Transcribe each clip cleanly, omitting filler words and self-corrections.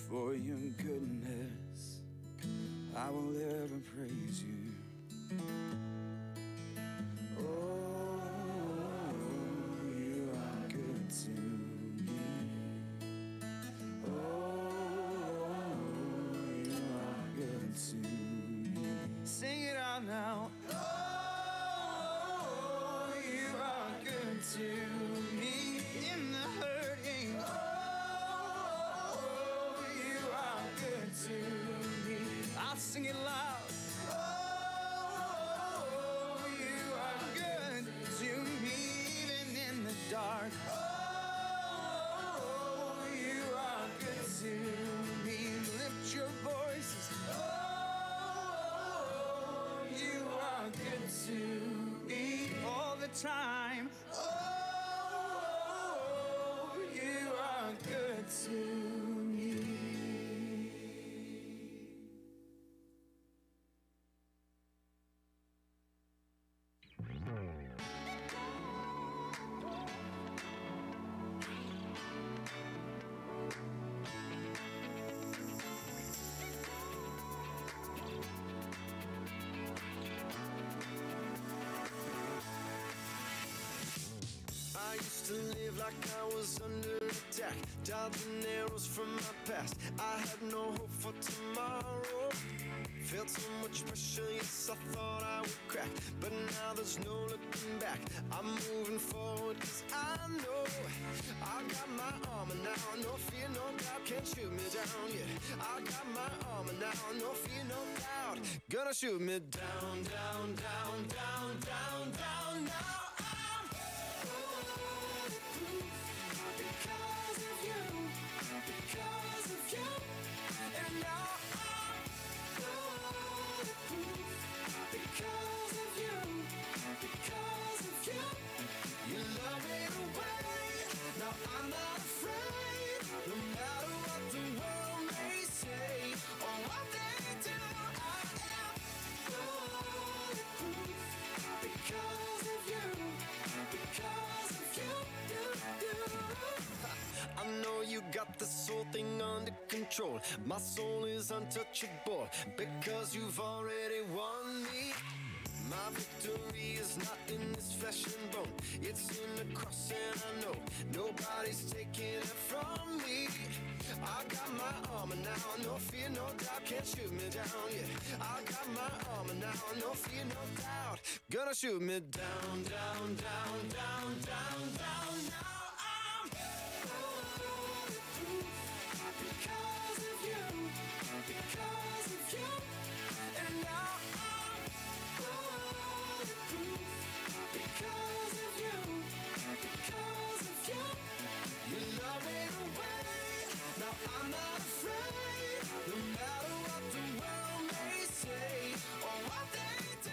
for your goodness. I will ever praise you. Oh, you are good to me. Oh, you are good to me. Sing it out now. Oh, you are good to me in the hurting. Oh, you are good to me. I'll sing it loud. Oh, you are good to me even in the dark. Oh, you are good to me. Lift your voices. Oh, you are good to me all the time. Oh, you are good to me. I used to live like I was under attack, dodging arrows from my past. I had no hope for tomorrow. Felt so much pressure, yes, I thought I would crack. But now there's no looking back. I'm moving forward cause I know I got my armor now. No fear, no doubt, can't shoot me down, yeah. I got my armor now. No fear, no doubt, gonna shoot me down, down, down, down, down, down. Now because of you, and now I'm bulletproof because of you. You love me away, now I'm not afraid. No matter what the world may say or what they do, I am bulletproof because of you. I know you got this whole thing under control. My soul is untouchable because you've already won me. My victory is not in this flesh and bone. It's in the cross and I know nobody's taking it from me. I got my armor now, no fear, no doubt, can't shoot me down, yeah. I got my armor now, no fear, no doubt, gonna shoot me down, down, down, down, down, down. Now I'm bulletproof because of you, and now I'm bulletproof because of you. You love me away, now I'm not afraid. No matter what the world may say or what they do.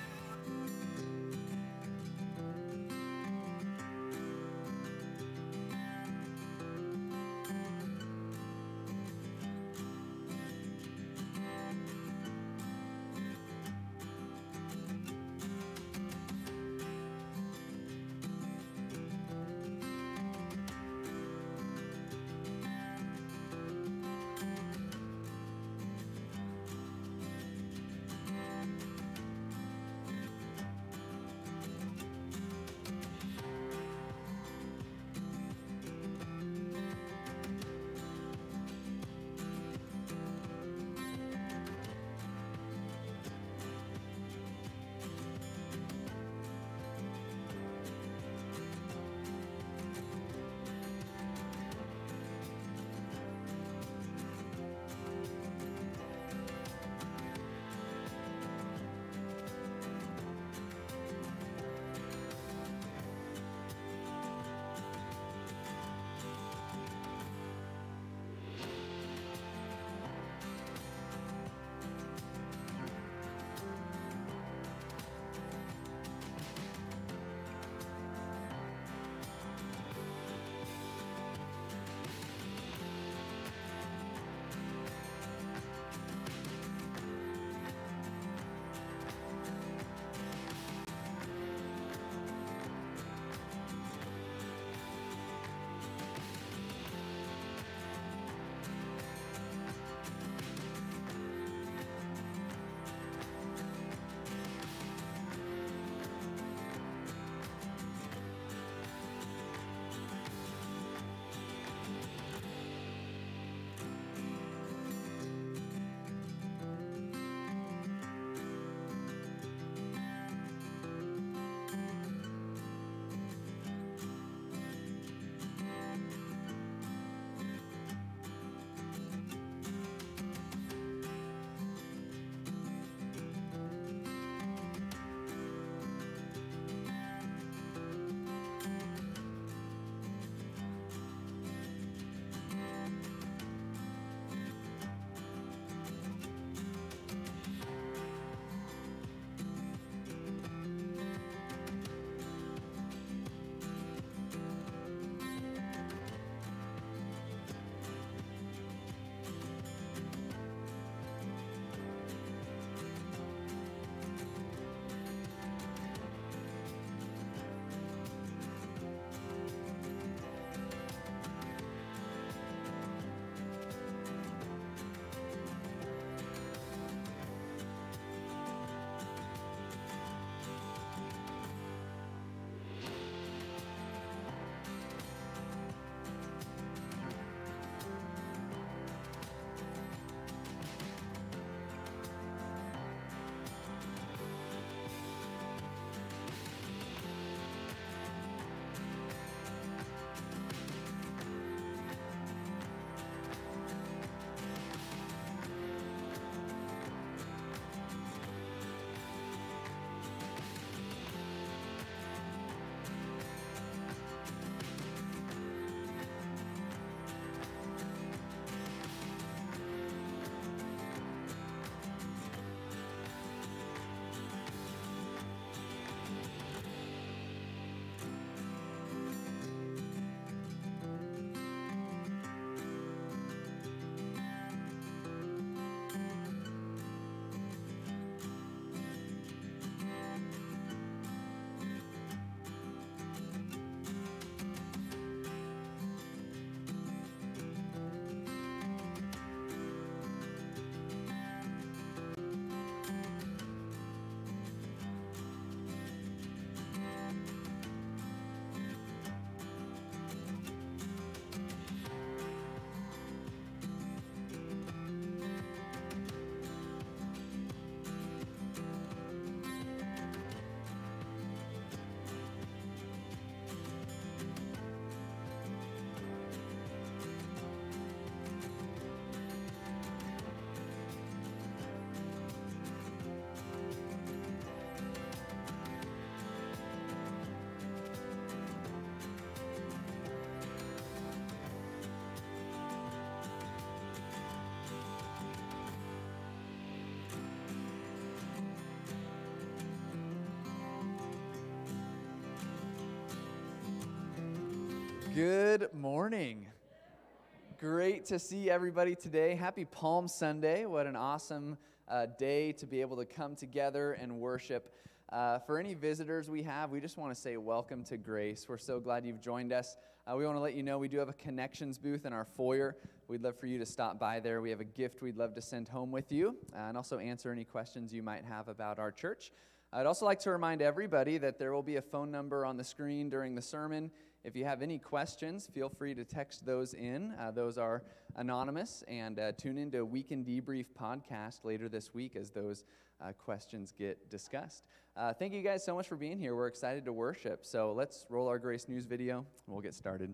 Good morning. Great to see everybody today. Happy Palm Sunday. What an awesome day to be able to come together and worship. For any visitors we have, we just want to say welcome to Grace. We're so glad you've joined us. We want to let you know we do have a connections booth in our foyer. We'd love for you to stop by there. We have a gift we'd love to send home with you and also answer any questions you might have about our church. I'd also like to remind everybody that there will be a phone number on the screen during the sermon. If you have any questions, feel free to text those in. Those are anonymous, and tune into Weekend Debrief podcast later this week as those questions get discussed. Thank you guys so much for being here. We're excited to worship. So let's roll our Grace News video, and we'll get started.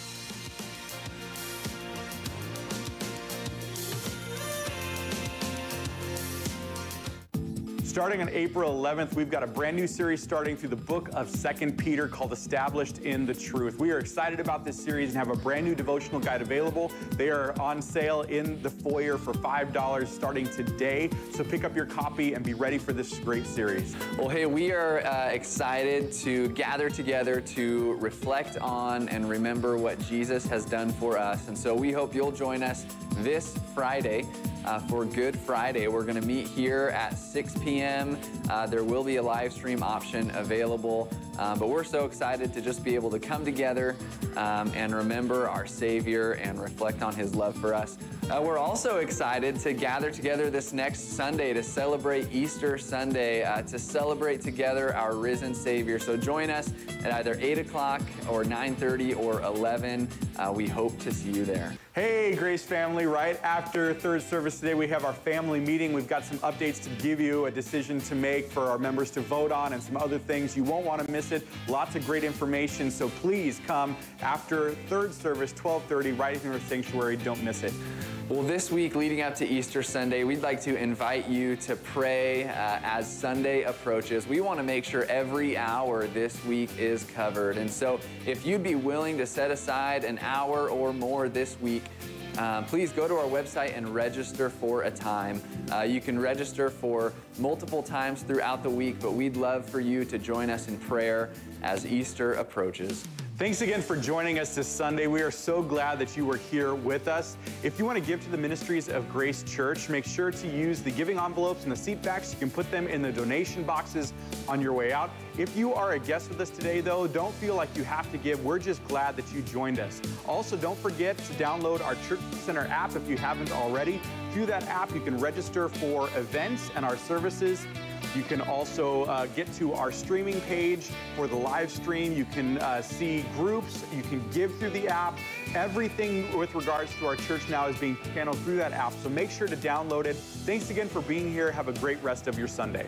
Starting on April 11th, we've got a brand new series starting through the book of 2 Peter called Established in the Truth. We are excited about this series and have a brand new devotional guide available. They are on sale in the foyer for $5 starting today. So pick up your copy and be ready for this great series. Well, hey, we are excited to gather together to reflect on and remember what Jesus has done for us. And so we hope you'll join us this Friday for Good Friday. We're going to meet here at 6 p.m. There will be a live stream option available, but we're so excited to just be able to come together and remember our Savior and reflect on His love for us. We're also excited to gather together this next Sunday to celebrate Easter Sunday, to celebrate together our risen Savior. So join us at either 8 o'clock or 9:30 or 11. We hope to see you there. Hey, Grace family, right after third service today, we have our family meeting. We've got some updates to give you, a decision to make for our members to vote on, and some other things. You won't want to miss it. Lots of great information, so please come after third service, 12:30, right here in the sanctuary. Don't miss it. Well, this week leading up to Easter Sunday, we'd like to invite you to pray as Sunday approaches. We want to make sure every hour this week is covered. And so if you'd be willing to set aside an hour or more this week, please go to our website and register for a time. You can register for multiple times throughout the week, but we'd love for you to join us in prayer as Easter approaches. Thanks again for joining us this Sunday. We are so glad that you were here with us. If you want to give to the ministries of Grace Church, make sure to use the giving envelopes and the seat backs. You can put them in the donation boxes on your way out. If you are a guest with us today, though, don't feel like you have to give. We're just glad that you joined us. Also, don't forget to download our Church Center app if you haven't already. Through that app, you can register for events and our services. You can also get to our streaming page for the live stream. You can see groups. You can give through the app. Everything with regards to our church now is being channeled through that app, so make sure to download it. Thanks again for being here. Have a great rest of your Sunday.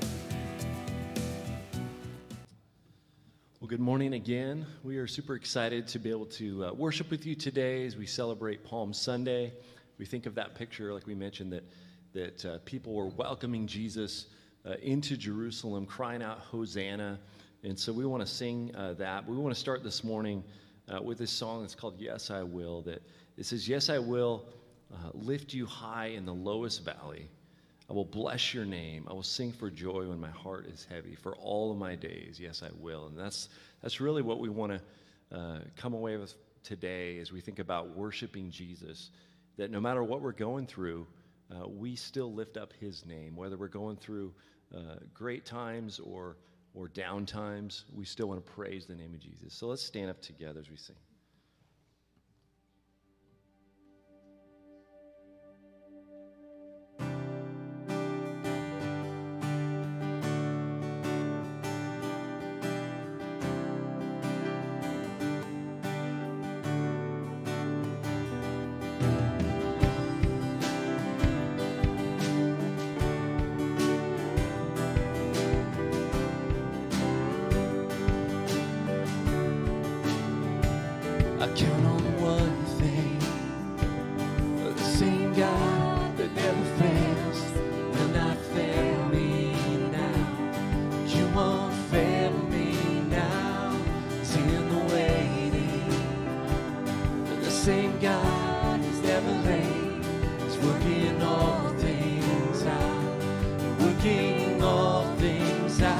Well, good morning again. We are super excited to be able to worship with you today as we celebrate Palm Sunday. We think of that picture, like we mentioned, that people were welcoming Jesus into Jerusalem, crying out, Hosanna. And so we want to sing that. We want to start this morning with this song that's called Yes, I Will. That it says, yes, I will lift you high in the lowest valley. I will bless your name. I will sing for joy when my heart is heavy. For all of my days, yes, I will. And that's really what we want to come away with today as we think about worshiping Jesus. That no matter what we're going through, we still lift up His name. Whether we're going through great times or down times, we still want to praise the name of Jesus. So let's stand up together as we sing.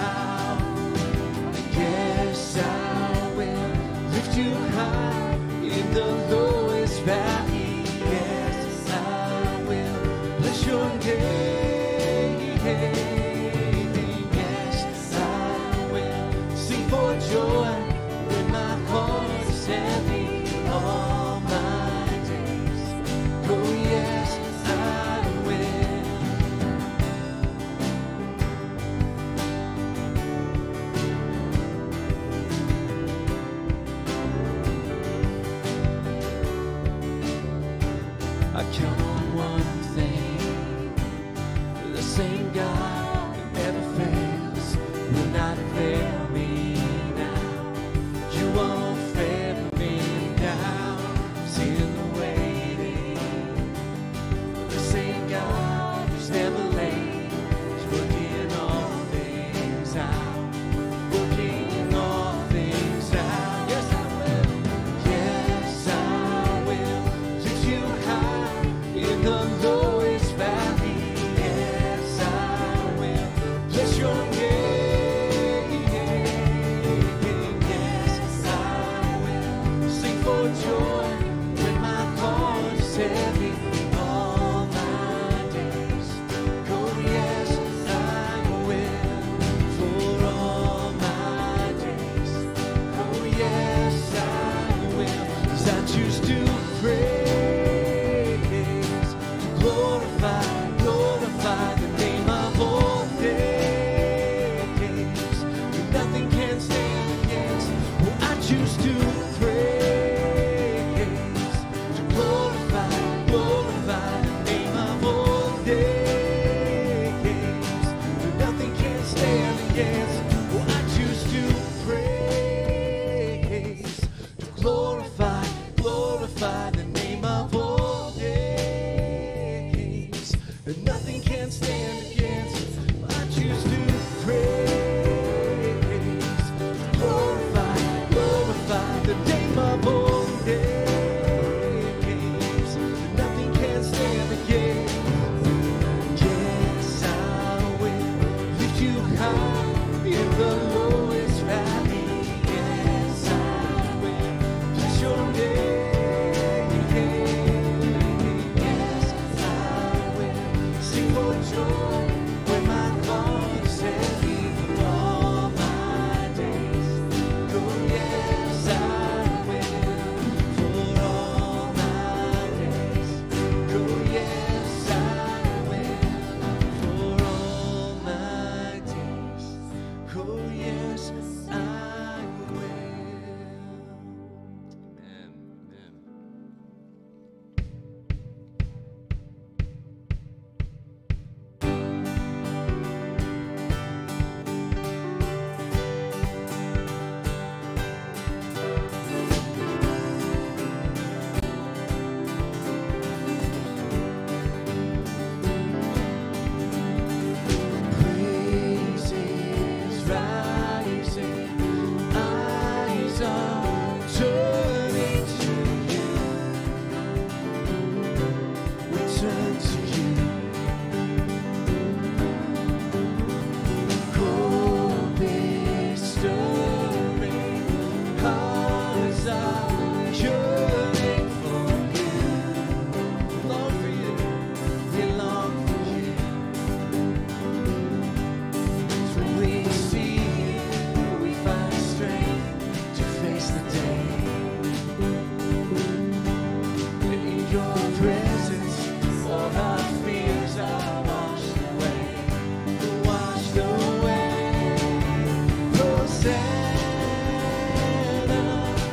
Yes, I will lift you high the lowest valley. Yes, I will bless your name. Yes, I will sing for joy when my heart is heavy all my days. Oh yes, I will. I count on one thing, the same God that never fails will not fail me now. You won't fail me now. Seeing the waiting, the same God who's never late is working all things out, working all things out. Yes, I will. Yes, I will lift you high in the lowest valley. Yes, I will bless your name. Yes, I will sing for joy when my heart is heavy all my days. Oh yes, I will for all my days. Oh yes, I will, 'cause I choose to praise, glorify, glorify the name of all days. Nothing can stand against. Oh, I choose to praise, to glorify, glorify the name of all days. Nothing can stand against. Oh, I choose to praise, to glorify, glorify the name of all days. Nothing can stand against. I choose to praise, to glorify, glorify the name of all days. Nothing can stand against. Yes, I will lift you high in the lowest valley. Yes, I will bless your name. Yes, I will sing for joy when my heart is heavy all my days. Oh yes, I will for all my days. Oh yes, I will for all my days. Oh yes, I will. Amen. Amen. Praises rising, eyes are turning to you. We turn to you. Hope is stirring, hearts are yearning for you. Long for you, we long for you. When we see you, we find strength to face the day. In your presence, all our fears are washed away. Washed away. Hosanna,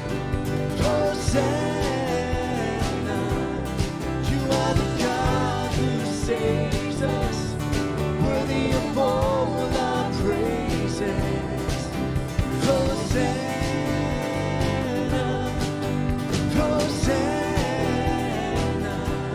Hosanna. You are the God who saves us, worthy of all our praises. Hosanna, Hosanna.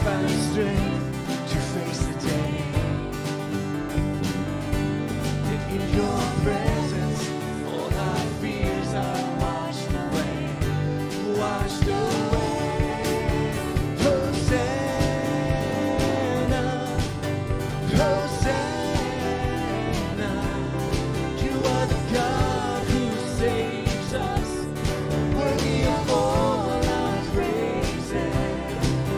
find strength to face the day. And in your presence, all our fears are washed away, washed away. Hosanna, Hosanna, you are the God who saves us, worthy of all our praises.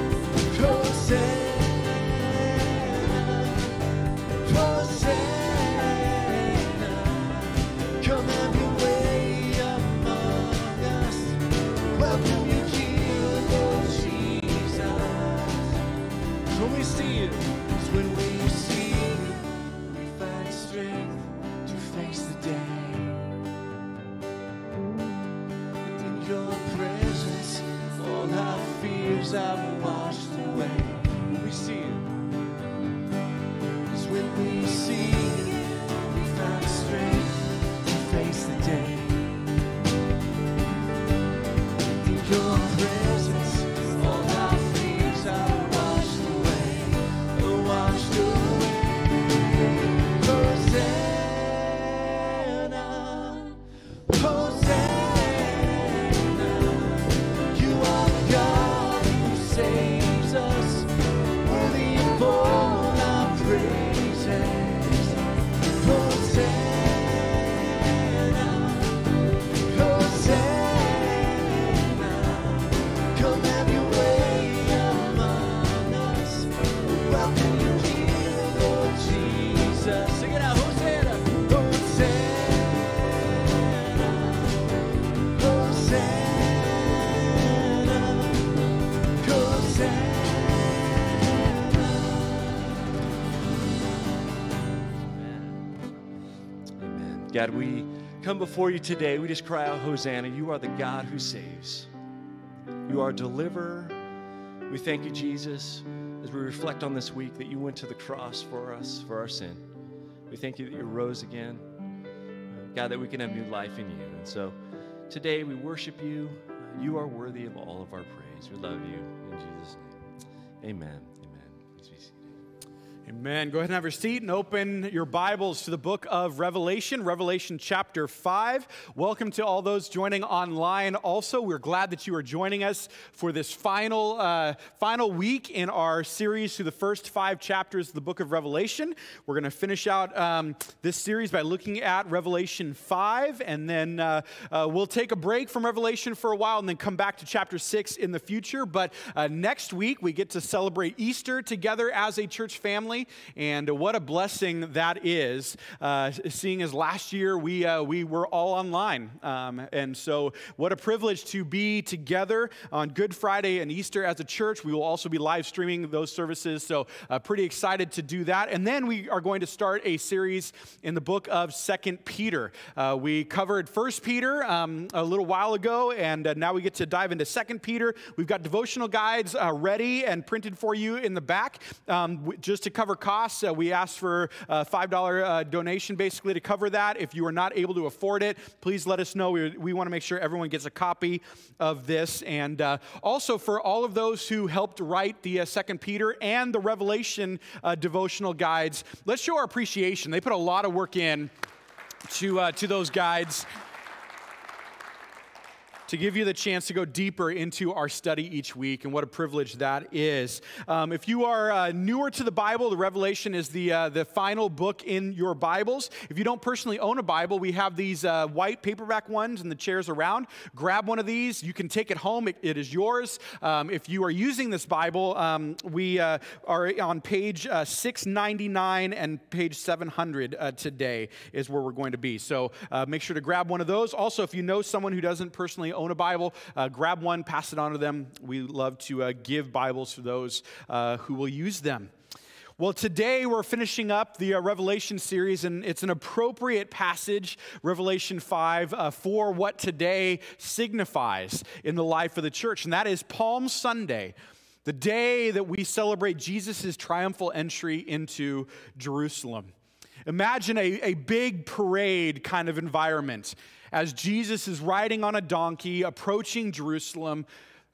Hosanna, Hosanna, come have your way among us. Welcome you here, Lord Jesus. When we see you, it's when we see you, we find strength to face the day. And in your presence, all our fears are washed away. When we see you, it's when we see you, we find strength to face the day. In your presence, all our fears are washed away, washed away. Hosanna, Hosanna, you are the God who saves us, worthy of all our praises. Hosanna, Hosanna, come have your way among us. Welcome you here, Lord Jesus. Sing it out, Hosanna, Hosanna, Hosanna, Hosanna. Amen. God, we come before you today. We just cry out, Hosanna. You are the God who saves. You are a deliverer. We thank you, Jesus, as we reflect on this week that you went to the cross for us, for our sin. We thank you that you rose again. God, that we can have new life in you. And so today we worship you. You are worthy of all of our praise. We love you. In Jesus' name, amen. Amen. Please be seated. Amen. Go ahead and have your seat and open your Bibles to the book of Revelation, Revelation chapter 5. Welcome to all those joining online. Also, we're glad that you are joining us for this final week in our series through the first 5 chapters of the book of Revelation. We're going to finish out this series by looking at Revelation 5, and then we'll take a break from Revelation for a while and then come back to chapter 6 in the future. But next week, we get to celebrate Easter together as a church family. And what a blessing that is, seeing as last year we were all online. And so what a privilege to be together on Good Friday and Easter as a church. We will also be live streaming those services, so pretty excited to do that. And then we are going to start a series in the book of 2 Peter. We covered 1 Peter a little while ago, and now we get to dive into 2 Peter. We've got devotional guides ready and printed for you in the back. Just to cover costs, we asked for a $5 donation basically to cover that. If you are not able to afford it, please let us know. We want to make sure everyone gets a copy of this. And also for all of those who helped write the 2 Peter and the Revelation devotional guides, let's show our appreciation. They put a lot of work in to those guides to give you the chance to go deeper into our study each week, and what a privilege that is. If you are newer to the Bible, the Revelation is the final book in your Bibles. If you don't personally own a Bible, we have these white paperback ones in the chairs around. Grab one of these. You can take it home. It is yours. If you are using this Bible, we are on page 699 and page 700 today is where we're going to be. So make sure to grab one of those. Also, if you know someone who doesn't personally own a Bible, grab one, pass it on to them. We love to give Bibles to those who will use them. Well, today we're finishing up the Revelation series, and it's an appropriate passage, Revelation 5, for what today signifies in the life of the church, and that is Palm Sunday, the day that we celebrate Jesus' triumphal entry into Jerusalem. Imagine a big parade kind of environment as Jesus is riding on a donkey, approaching Jerusalem,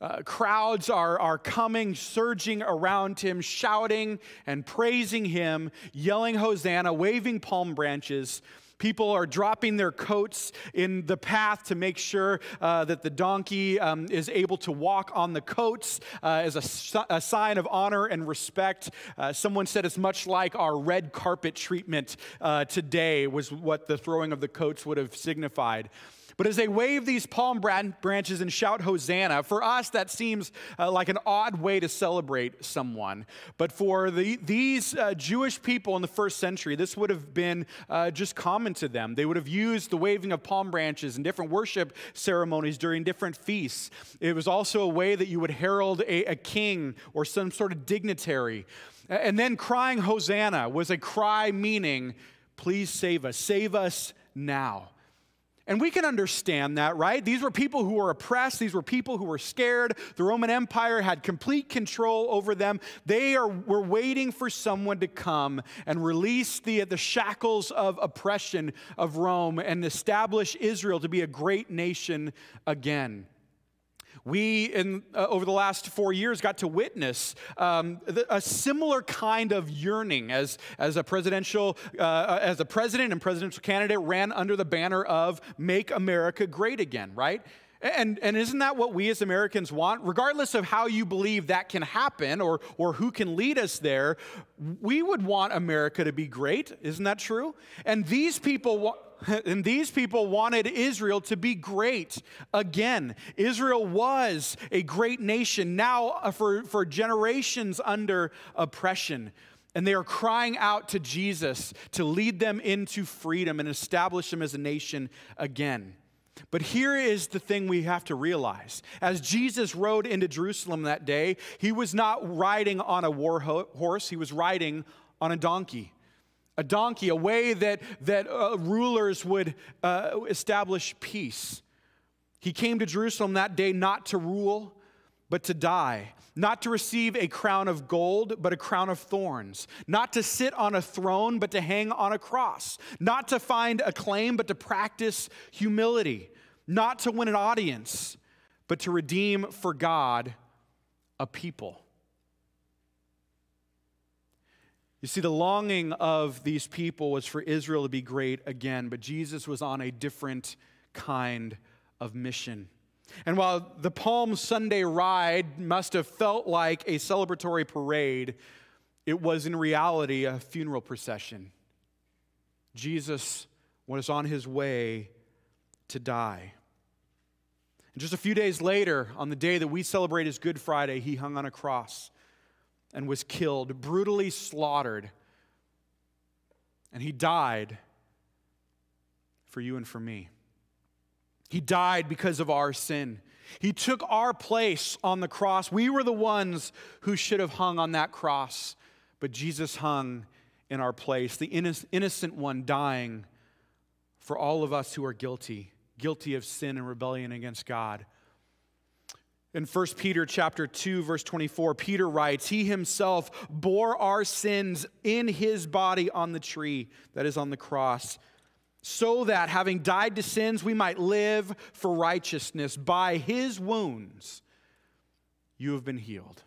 Crowds are coming, surging around him, shouting and praising him, yelling Hosanna, waving palm branches. People are dropping their coats in the path to make sure that the donkey is able to walk on the coats as a sign of honor and respect. Someone said it's much like our red carpet treatment today was what the throwing of the coats would have signified. But as they wave these palm branches and shout Hosanna, for us that seems like an odd way to celebrate someone. But for these Jewish people in the first century, this would have been just common to them. They would have used the waving of palm branches in different worship ceremonies during different feasts. It was also a way that you would herald a king or some sort of dignitary. And then crying Hosanna was a cry meaning, please save us now. And we can understand that, right? These were people who were oppressed. These were people who were scared. The Roman Empire had complete control over them. They were waiting for someone to come and release the shackles of oppression of Rome and establish Israel to be a great nation again. We, over the last 4 years, got to witness a similar kind of yearning as a president and presidential candidate ran under the banner of "Make America Great Again," right? And isn't that what we as Americans want? Regardless of how you believe that can happen or who can lead us there, we would want America to be great. Isn't that true? And these people wanted Israel to be great again. Israel was a great nation now for generations under oppression. And they are crying out to Jesus to lead them into freedom and establish them as a nation again. But here is the thing we have to realize. As Jesus rode into Jerusalem that day, he was not riding on a war horse. He was riding on a donkey. A donkey, a way that rulers would establish peace. He came to Jerusalem that day not to rule, but to die. Not to receive a crown of gold, but a crown of thorns. Not to sit on a throne, but to hang on a cross. Not to find acclaim, but to practice humility. Not to win an audience, but to redeem for God a people. You see, the longing of these people was for Israel to be great again, but Jesus was on a different kind of mission. And while the Palm Sunday ride must have felt like a celebratory parade, it was in reality a funeral procession. Jesus was on his way to die. And just a few days later, on the day that we celebrate as Good Friday, he hung on a cross and was killed, brutally slaughtered. And he died for you and for me. He died because of our sin. He took our place on the cross. We were the ones who should have hung on that cross, but Jesus hung in our place, the innocent one dying for all of us who are guilty of sin and rebellion against God. In 1 Peter chapter 2, verse 24, Peter writes, he himself bore our sins in his body on the tree, that is on the cross, so that having died to sins, we might live for righteousness. By his wounds, you have been healed.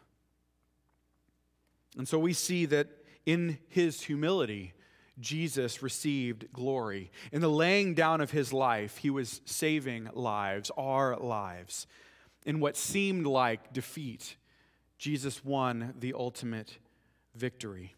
And so we see that in his humility, Jesus received glory. In the laying down of his life, he was saving lives, our lives. In what seemed like defeat, Jesus won the ultimate victory.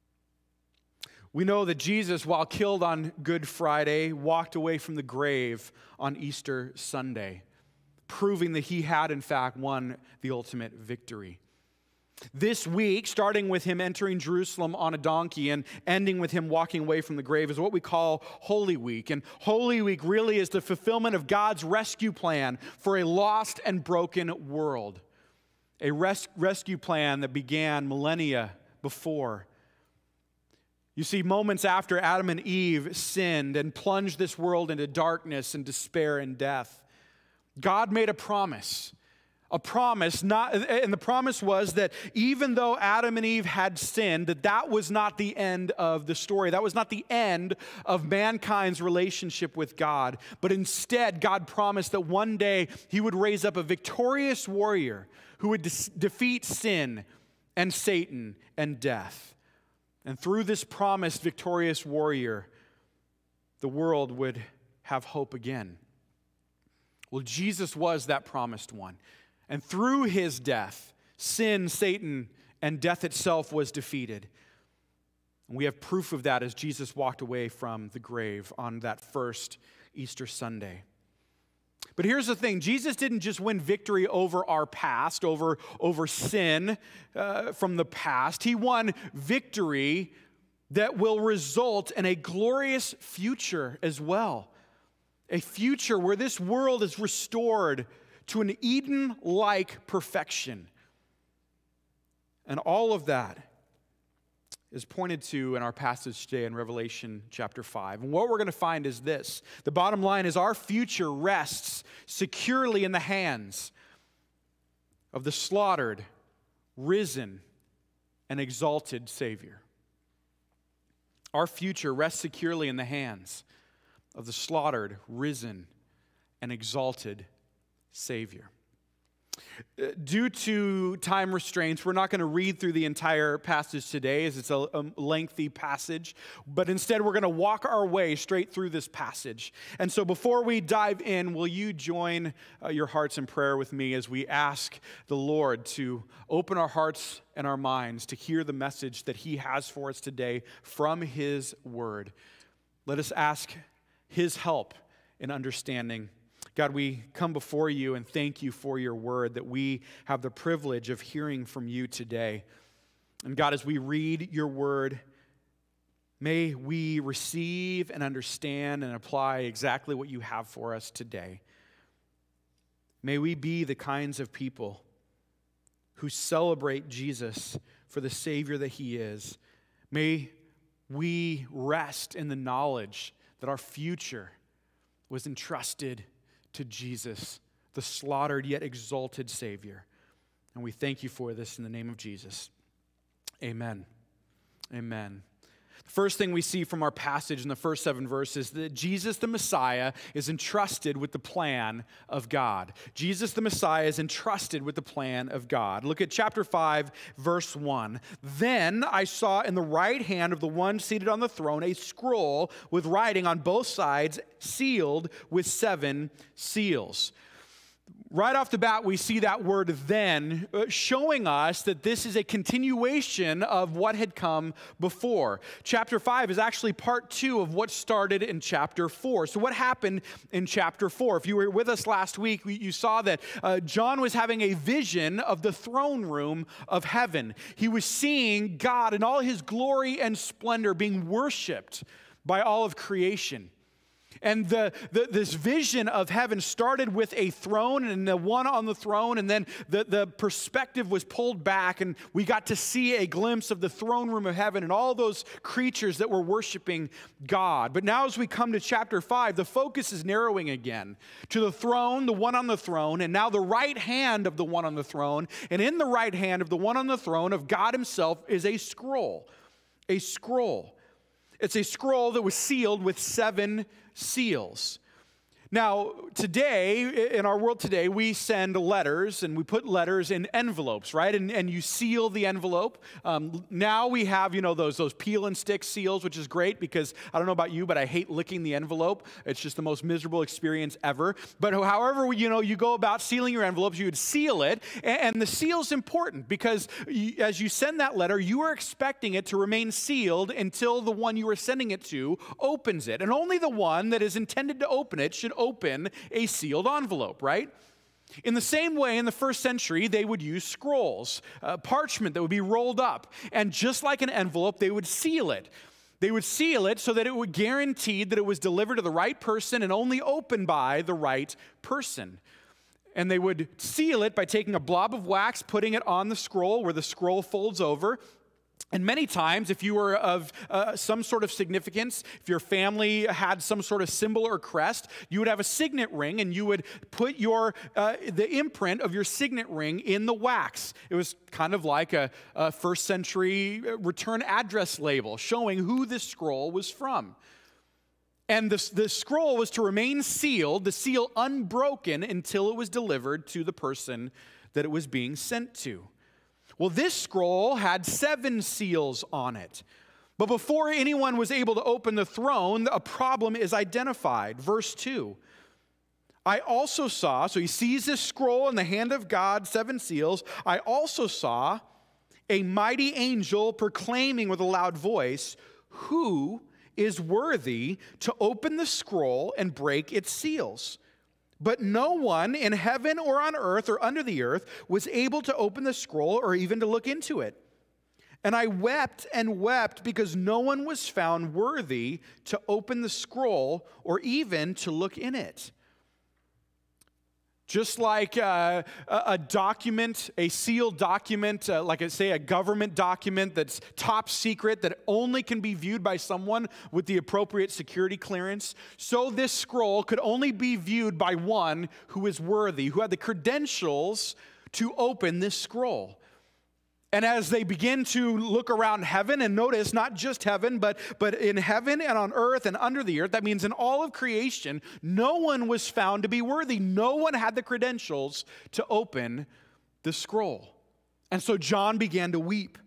We know that Jesus, while killed on Good Friday, walked away from the grave on Easter Sunday, proving that he had, in fact, won the ultimate victory. This week, starting with him entering Jerusalem on a donkey and ending with him walking away from the grave, is what we call Holy Week. And Holy Week really is the fulfillment of God's rescue plan for a lost and broken world. A rescue plan that began millennia before. You see, moments after Adam and Eve sinned and plunged this world into darkness and despair and death, God made a promise A promise, and the promise was that even though Adam and Eve had sinned, that was not the end of the story. That was not the end of mankind's relationship with God. But instead, God promised that one day he would raise up a victorious warrior who would defeat sin and Satan and death. And through this promised victorious warrior, the world would have hope again. Well, Jesus was that promised one. And through his death, sin, Satan, and death itself was defeated. And we have proof of that as Jesus walked away from the grave on that first Easter Sunday. But here's the thing. Jesus didn't just win victory over our past, over sin from the past. He won victory that will result in a glorious future as well. A future where this world is restored to an Eden-like perfection. And all of that is pointed to in our passage today in Revelation chapter 5. And what we're going to find is this. The bottom line is our future rests securely in the hands of the slaughtered, risen, and exalted Savior. Our future rests securely in the hands of the slaughtered, risen, and exalted Savior. Due to time restraints, we're not going to read through the entire passage today as it's a lengthy passage, but instead we're going to walk our way straight through this passage. And so before we dive in, will you join your hearts in prayer with me as we ask the Lord to open our hearts and our minds to hear the message that he has for us today from his word. Let us ask his help in understanding. God, we come before you and thank you for your word, that we have the privilege of hearing from you today. And God, as we read your word, may we receive and understand and apply exactly what you have for us today. May we be the kinds of people who celebrate Jesus for the Savior that he is. May we rest in the knowledge that our future was entrusted to Jesus, the slaughtered yet exalted Savior. And we thank you for this in the name of Jesus. Amen. Amen. The first thing we see from our passage in the first 7 verses is that Jesus the Messiah is entrusted with the plan of God. Jesus the Messiah is entrusted with the plan of God. Look at chapter 5, verse 1. Then I saw in the right hand of the one seated on the throne a scroll with writing on both sides, sealed with 7 seals. Right off the bat, we see that word then, showing us that this is a continuation of what had come before. Chapter 5 is actually part 2 of what started in chapter 4. So what happened in chapter 4? If you were with us last week, you saw that John was having a vision of the throne room of heaven. He was seeing God in all his glory and splendor being worshiped by all of creation. And this vision of heaven started with a throne and the one on the throne, and then the perspective was pulled back, and we got to see a glimpse of the throne room of heaven and all those creatures that were worshiping God. But now as we come to chapter 5, the focus is narrowing again to the throne, the one on the throne, and now the right hand of the one on the throne. And in the right hand of the one on the throne of God himself is a scroll. A scroll. It's a scroll that was sealed with 7 seals. Now, today, in our world today, we send letters and we put letters in envelopes, right? And you seal the envelope. Now we have, those peel and stick seals, which is great because I don't know about you, but I hate licking the envelope. It's just the most miserable experience ever. But however, you go about sealing your envelopes, you would seal it. And the seal's important because as you send that letter, you are expecting it to remain sealed until the one you are sending it to opens it. And only the one that is intended to open it should open a sealed envelope, right? In the same way, in the first century, they would use scrolls, parchment that would be rolled up. And just like an envelope, they would seal it. They would seal it so that it would guarantee that it was delivered to the right person and only opened by the right person. And they would seal it by taking a blob of wax, putting it on the scroll where the scroll folds over. And many times, if you were of some sort of significance, if your family had some sort of symbol or crest, you would have a signet ring, and you would put the imprint of your signet ring in the wax. It was kind of like a first century return address label showing who this scroll was from. And the scroll was to remain sealed, the seal unbroken, until it was delivered to the person that it was being sent to. Well, this scroll had 7 seals on it. But before anyone was able to open the throne, a problem is identified. Verse 2. I also saw, so he sees this scroll in the hand of God, 7 seals. I also saw a mighty angel proclaiming with a loud voice, "Who is worthy to open the scroll and break its seals?" But no one in heaven or on earth or under the earth was able to open the scroll or even to look into it. And I wept and wept because no one was found worthy to open the scroll or even to look in it. Just like a document, a sealed document, like I say, a government document that's top secret, that only can be viewed by someone with the appropriate security clearance, so this scroll could only be viewed by one who is worthy, who had the credentials to open this scroll. And as they begin to look around heaven and notice not just heaven, but in heaven and on earth and under the earth, that means in all of creation, no one was found to be worthy. No one had the credentials to open the scroll. And so John began to weep.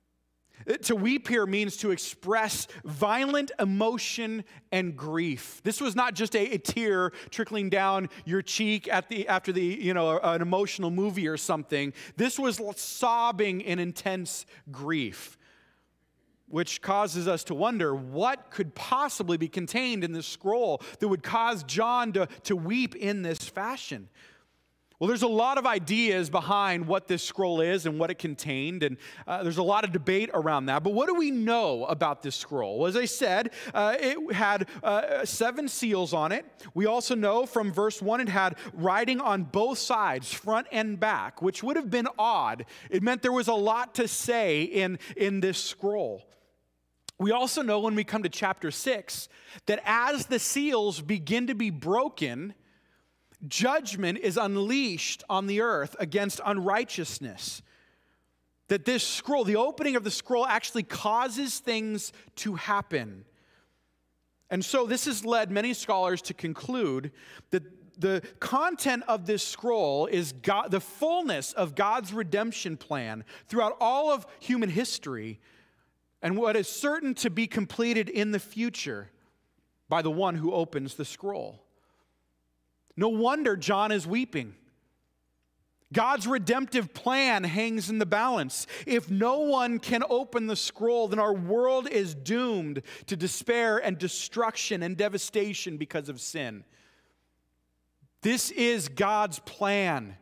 To weep here means to express violent emotion and grief. This was not just a tear trickling down your cheek after an emotional movie or something. This was sobbing in intense grief, which causes us to wonder what could possibly be contained in this scroll that would cause John to weep in this fashion. Well, there's a lot of ideas behind what this scroll is and what it contained, and there's a lot of debate around that. But what do we know about this scroll? Well, as I said, it had 7 seals on it. We also know from verse 1 it had writing on both sides, front and back, which would have been odd. It meant there was a lot to say in this scroll. We also know when we come to chapter 6 that as the seals begin to be broken, judgment is unleashed on the earth against unrighteousness. That this scroll, the opening of the scroll, actually causes things to happen. And so this has led many scholars to conclude that the content of this scroll is the fullness of God's redemption plan throughout all of human history, and what is certain to be completed in the future by the one who opens the scroll. No wonder John is weeping. God's redemptive plan hangs in the balance. If no one can open the scroll, then our world is doomed to despair and destruction and devastation because of sin. This is God's plan,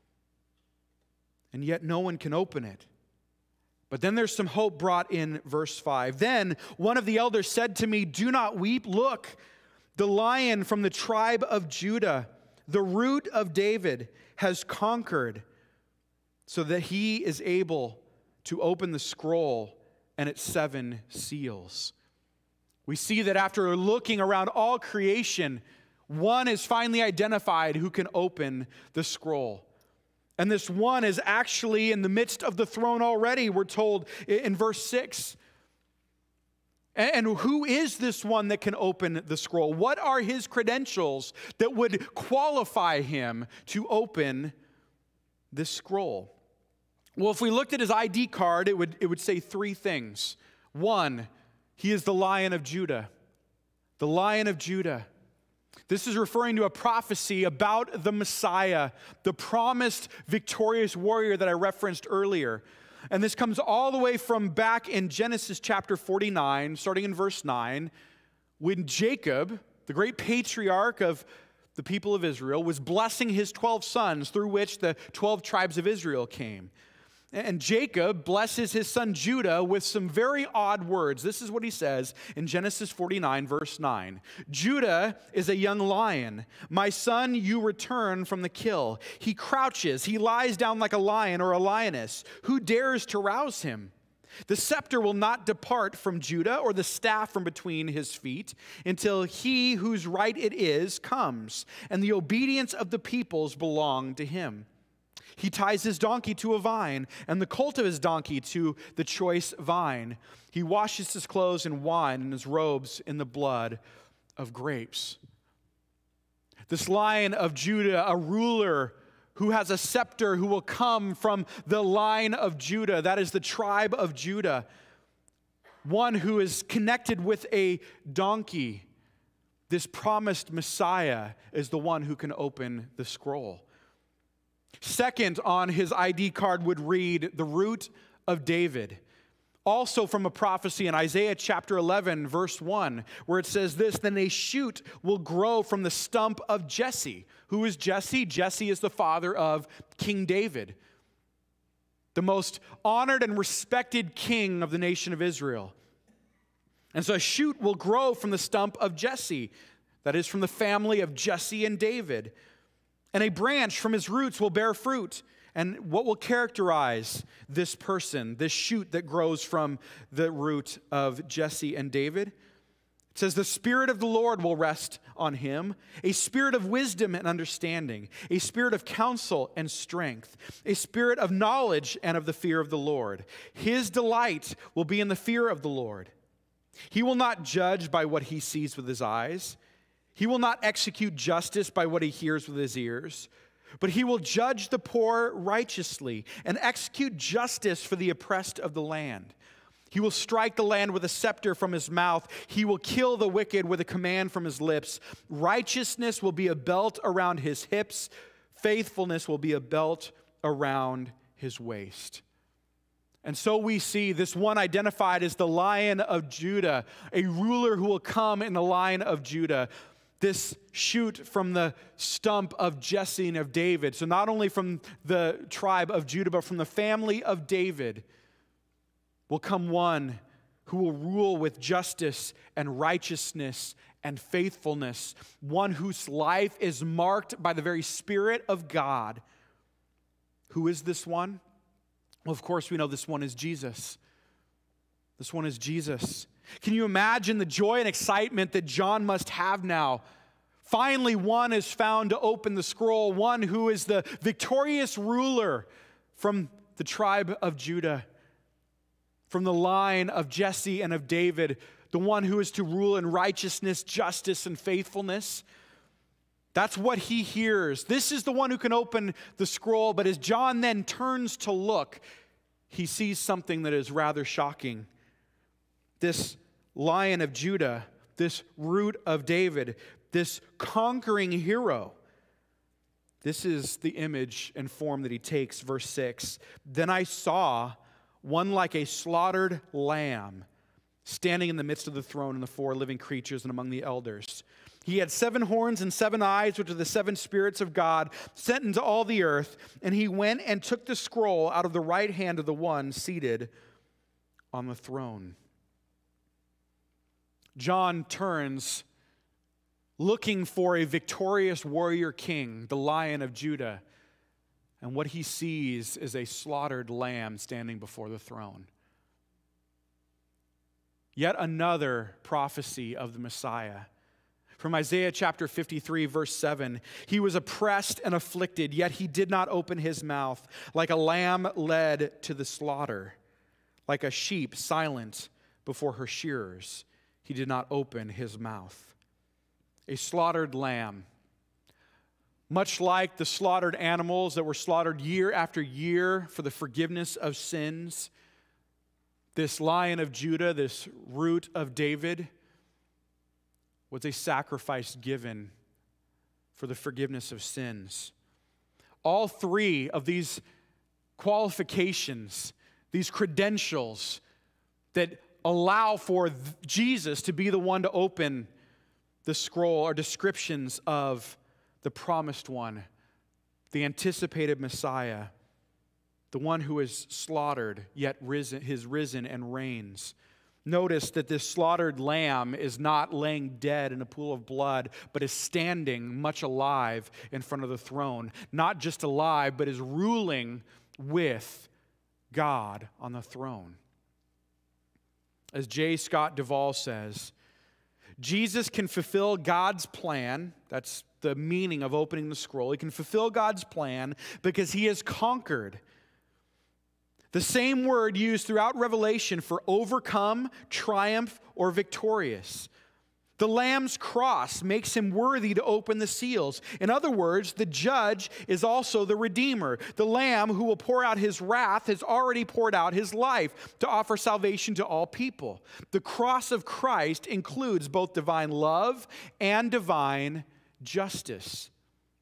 and yet no one can open it. But then there's some hope brought in verse 5. Then one of the elders said to me, "Do not weep. Look, the Lion from the tribe of Judah, the Root of David, has conquered so that he is able to open the scroll and its 7 seals." We see that after looking around all creation, one is finally identified who can open the scroll. And this one is actually in the midst of the throne already, we're told in verse 6. And who is this one that can open the scroll? What are his credentials that would qualify him to open this scroll? Well, if we looked at his ID card, it would say 3 things. 1, he is the Lion of Judah. The Lion of Judah. This is referring to a prophecy about the Messiah, the promised victorious warrior that I referenced earlier. And this comes all the way from back in Genesis chapter 49, starting in verse 9, when Jacob, the great patriarch of the people of Israel, was blessing his 12 sons, through which the 12 tribes of Israel came. And Jacob blesses his son Judah with some very odd words. This is what he says in Genesis 49, verse 9. "Judah is a young lion. My son, you return from the kill. He crouches, he lies down like a lion or a lioness. Who dares to rouse him? The scepter will not depart from Judah, or the staff from between his feet, until he whose right it is comes, and the obedience of the peoples belong to him. He ties his donkey to a vine, and the colt of his donkey to the choice vine. He washes his clothes in wine, and his robes in the blood of grapes. This Lion of Judah, a ruler who has a scepter, who will come from the line of Judah, that is the tribe of Judah. One who is connected with a donkey. This promised Messiah is the one who can open the scroll. Second on his ID card would read, the root of David. Also from a prophecy in Isaiah chapter 11, verse 1, where it says this, then a shoot will grow from the stump of Jesse. Who is Jesse? Jesse is the father of King David, the most honored and respected king of the nation of Israel. And so a shoot will grow from the stump of Jesse, that is from the family of Jesse and David. And a branch from his roots will bear fruit. And what will characterize this person, this shoot that grows from the root of Jesse and David? It says, the Spirit of the Lord will rest on him, a spirit of wisdom and understanding, a spirit of counsel and strength, a spirit of knowledge and of the fear of the Lord. His delight will be in the fear of the Lord. He will not judge by what he sees with his eyes. He will not execute justice by what he hears with his ears. But he will judge the poor righteously and execute justice for the oppressed of the land. He will strike the land with a scepter from his mouth. He will kill the wicked with a command from his lips. Righteousness will be a belt around his hips. Faithfulness will be a belt around his waist. And so we see this one identified as the Lion of Judah, a ruler who will come in the line of Judah. This shoot from the stump of Jesse and of David. So not only from the tribe of Judah, but from the family of David will come one who will rule with justice and righteousness and faithfulness. One whose life is marked by the very Spirit of God. Who is this one? Well, of course, we know this one is Jesus. This one is Jesus. Can you imagine the joy and excitement that John must have now? Finally, one is found to open the scroll, one who is the victorious ruler from the tribe of Judah, from the line of Jesse and of David, the one who is to rule in righteousness, justice, and faithfulness. That's what he hears. This is the one who can open the scroll, but as John then turns to look, he sees something that is rather shocking. This Lion of Judah, this root of David, this conquering hero. This is the image and form that he takes, verse 6. Then I saw one like a slaughtered lamb standing in the midst of the throne and the four living creatures and among the elders. He had 7 horns and 7 eyes, which are the 7 spirits of God sent into all the earth. And he went and took the scroll out of the right hand of the one seated on the throne. John turns looking for a victorious warrior king, the Lion of Judah. And what he sees is a slaughtered lamb standing before the throne. Yet another prophecy of the Messiah. From Isaiah chapter 53, verse 7, he was oppressed and afflicted, yet he did not open his mouth. Like a lamb led to the slaughter, like a sheep silent before her shearers, he did not open his mouth. A slaughtered lamb. Much like the slaughtered animals that were slaughtered year after year for the forgiveness of sins, this Lion of Judah, this root of David, was a sacrifice given for the forgiveness of sins. All 3 of these qualifications, these credentials that allow for Jesus to be the one to open the scroll are descriptions of the promised one, the anticipated Messiah, the one who is slaughtered, yet risen and reigns. Notice that this slaughtered lamb is not laying dead in a pool of blood, but is standing much alive in front of the throne. Not just alive, but is ruling with God on the throne. As J. Scott Duvall says, Jesus can fulfill God's plan. That's the meaning of opening the scroll. He can fulfill God's plan because he has conquered. The same word used throughout Revelation for overcome, triumph, or victorious. The Lamb's cross makes him worthy to open the seals. In other words, the judge is also the Redeemer. The Lamb who will pour out his wrath has already poured out his life to offer salvation to all people. The cross of Christ includes both divine love and divine justice.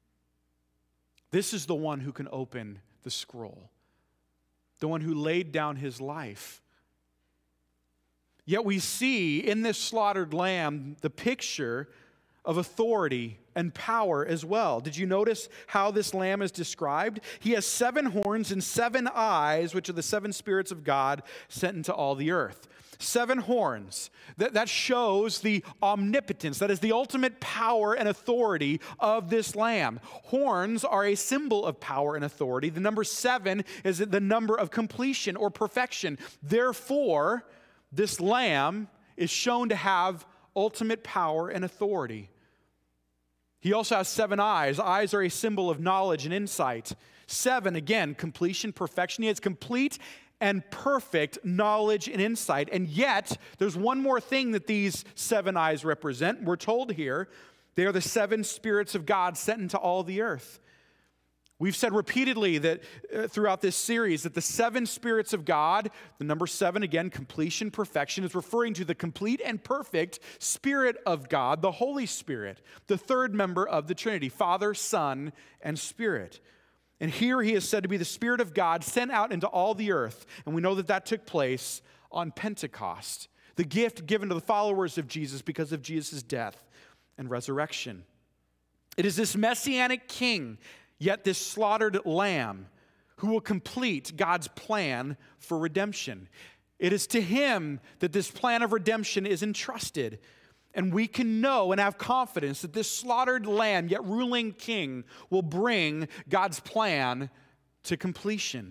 This is the one who can open the scroll, the one who laid down his life. Yet we see in this slaughtered lamb the picture of authority and power as well. Did you notice how this lamb is described? He has 7 horns and 7 eyes, which are the 7 spirits of God sent into all the earth. 7 horns. That shows the omnipotence. That is the ultimate power and authority of this lamb. Horns are a symbol of power and authority. The number 7 is the number of completion or perfection. Therefore, this lamb is shown to have ultimate power and authority. He also has 7 eyes. Eyes are a symbol of knowledge and insight. 7, again, completion, perfection. He has complete and perfect knowledge and insight. And yet, there's one more thing that these 7 eyes represent. We're told here, they are the 7 spirits of God sent into all the earth. We've said repeatedly that throughout this series that the 7 spirits of God, the number 7, again, completion, perfection, is referring to the complete and perfect Spirit of God, the Holy Spirit, the 3rd member of the Trinity, Father, Son, and Spirit. And here he is said to be the Spirit of God sent out into all the earth. And we know that that took place on Pentecost, the gift given to the followers of Jesus because of Jesus' death and resurrection. It is this messianic king, yet this slaughtered lamb, who will complete God's plan for redemption. It is to him that this plan of redemption is entrusted. And we can know and have confidence that this slaughtered lamb, yet ruling king, will bring God's plan to completion.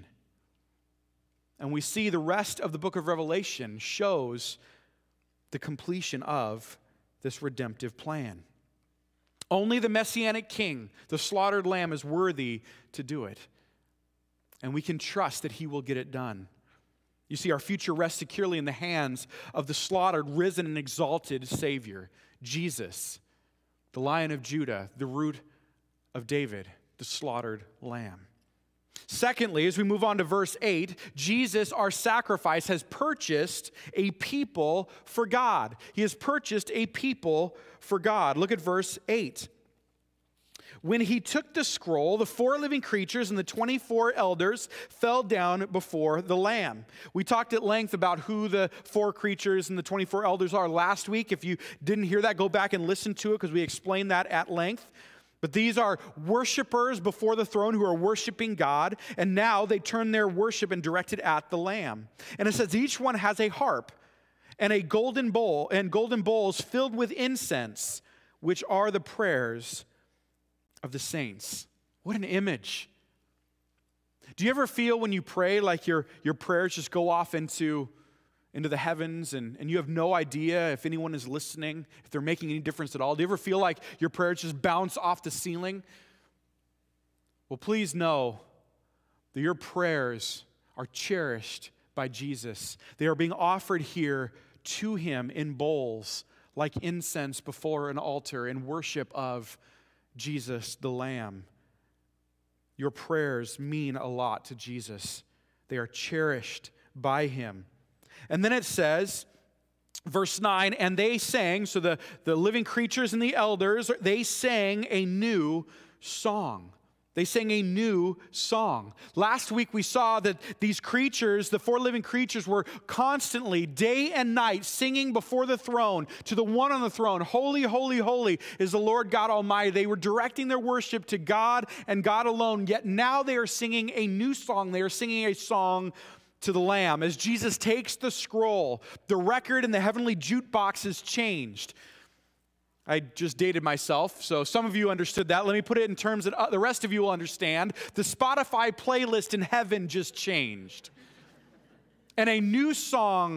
And we see the rest of the book of Revelation shows the completion of this redemptive plan. Only the messianic king, the slaughtered lamb, is worthy to do it. And we can trust that he will get it done. You see, our future rests securely in the hands of the slaughtered, risen, and exalted Savior, Jesus, the Lion of Judah, the root of David, the slaughtered lamb. Secondly, as we move on to verse 8, Jesus, our sacrifice, has purchased a people for God. He has purchased a people for God. Look at verse 8. When he took the scroll, the 4 living creatures and the 24 elders fell down before the Lamb. We talked at length about who the 4 creatures and the 24 elders are last week. If you didn't hear that, go back and listen to it because we explained that at length. But these are worshipers before the throne who are worshiping God, and now they turn their worship and direct it at the Lamb. And it says each one has a harp and a golden bowl, and golden bowls filled with incense, which are the prayers of the saints. What an image. Do you ever feel when you pray like your prayers just go off into the heavens and you have no idea if anyone is listening, if they're making any difference at all? Do you ever feel like your prayers just bounce off the ceiling? Well, please know that your prayers are cherished by Jesus. They are being offered here to him in bowls like incense before an altar in worship of Jesus the Lamb. Your prayers mean a lot to Jesus. They are cherished by him. And then it says, verse 9, and they sang, so the living creatures and the elders, they sang a new song. They sang a new song. Last week we saw that these creatures, the 4 living creatures, were constantly, day and night, singing before the throne to the one on the throne. Holy, holy, holy is the Lord God Almighty. They were directing their worship to God and God alone, yet now they are singing a new song. They are singing a song to the Lamb. As Jesus takes the scroll, the record in the heavenly jukebox is changed. I just dated myself, so some of you understood that. Let me put it in terms that the rest of you will understand. The Spotify playlist in heaven just changed. And a new song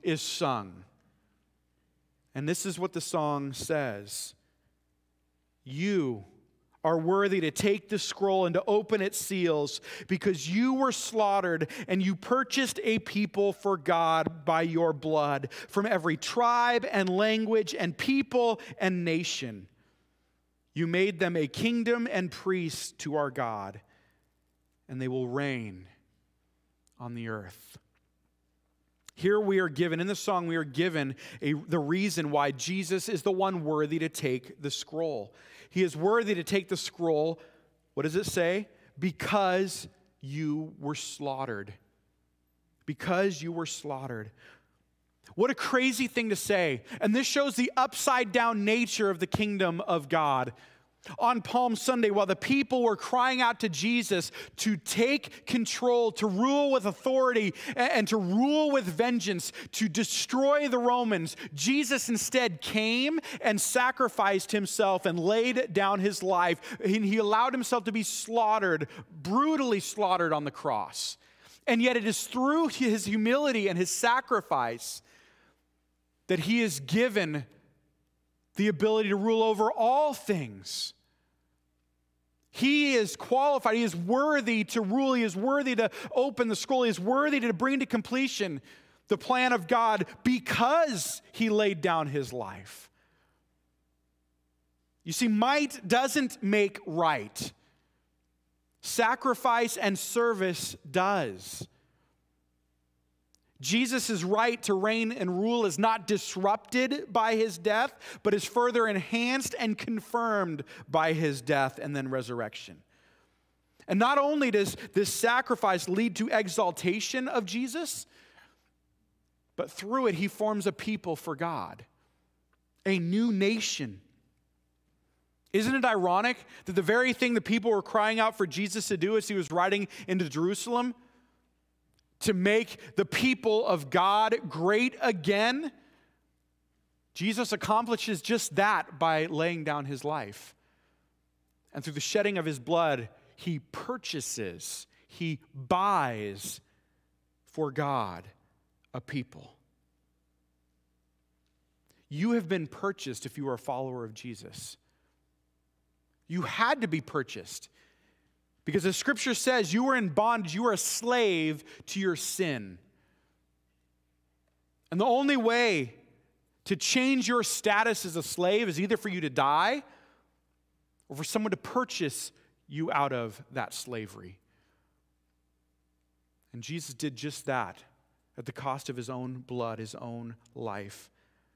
is sung. And this is what the song says. You are worthy to take the scroll and to open its seals, because you were slaughtered and you purchased a people for God by your blood from every tribe and language and people and nation. You made them a kingdom and priests to our God, and they will reign on the earth. Here we are given, in the song, we are given the reason why Jesus is the one worthy to take the scroll. He is worthy to take the scroll, what does it say? Because you were slaughtered. Because you were slaughtered. What a crazy thing to say. And this shows the upside down nature of the kingdom of God. On Palm Sunday, while the people were crying out to Jesus to take control, to rule with authority, and to rule with vengeance, to destroy the Romans, Jesus instead came and sacrificed himself and laid down his life. He allowed himself to be slaughtered, brutally slaughtered on the cross. And yet it is through his humility and his sacrifice that he is given the ability to rule over all things. He is qualified. He is worthy to rule. He is worthy to open the scroll. He is worthy to bring to completion the plan of God because he laid down his life. You see, might doesn't make right. Sacrifice and service does. Jesus' right to reign and rule is not disrupted by his death, but is further enhanced and confirmed by his death and then resurrection. And not only does this sacrifice lead to exaltation of Jesus, but through it he forms a people for God, a new nation. Isn't it ironic that the very thing the people were crying out for Jesus to do as he was riding into Jerusalem, to make the people of God great again, Jesus accomplishes just that by laying down his life. And through the shedding of his blood, he purchases, he buys for God a people. You have been purchased if you are a follower of Jesus. You had to be purchased. Because as Scripture says, you were in bondage, you were a slave to your sin. And the only way to change your status as a slave is either for you to die or for someone to purchase you out of that slavery. And Jesus did just that at the cost of his own blood, his own life.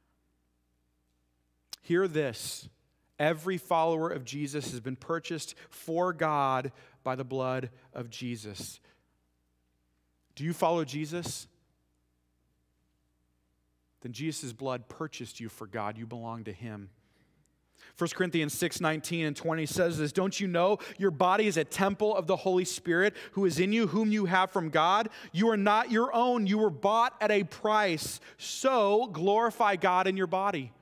Hear this. Every follower of Jesus has been purchased for God by the blood of Jesus. Do you follow Jesus? Then Jesus' blood purchased you for God. You belong to him. 1 Corinthians 6:19 and 20 says this, don't you know your body is a temple of the Holy Spirit who is in you, whom you have from God? You are not your own. You were bought at a price. So glorify God in your body.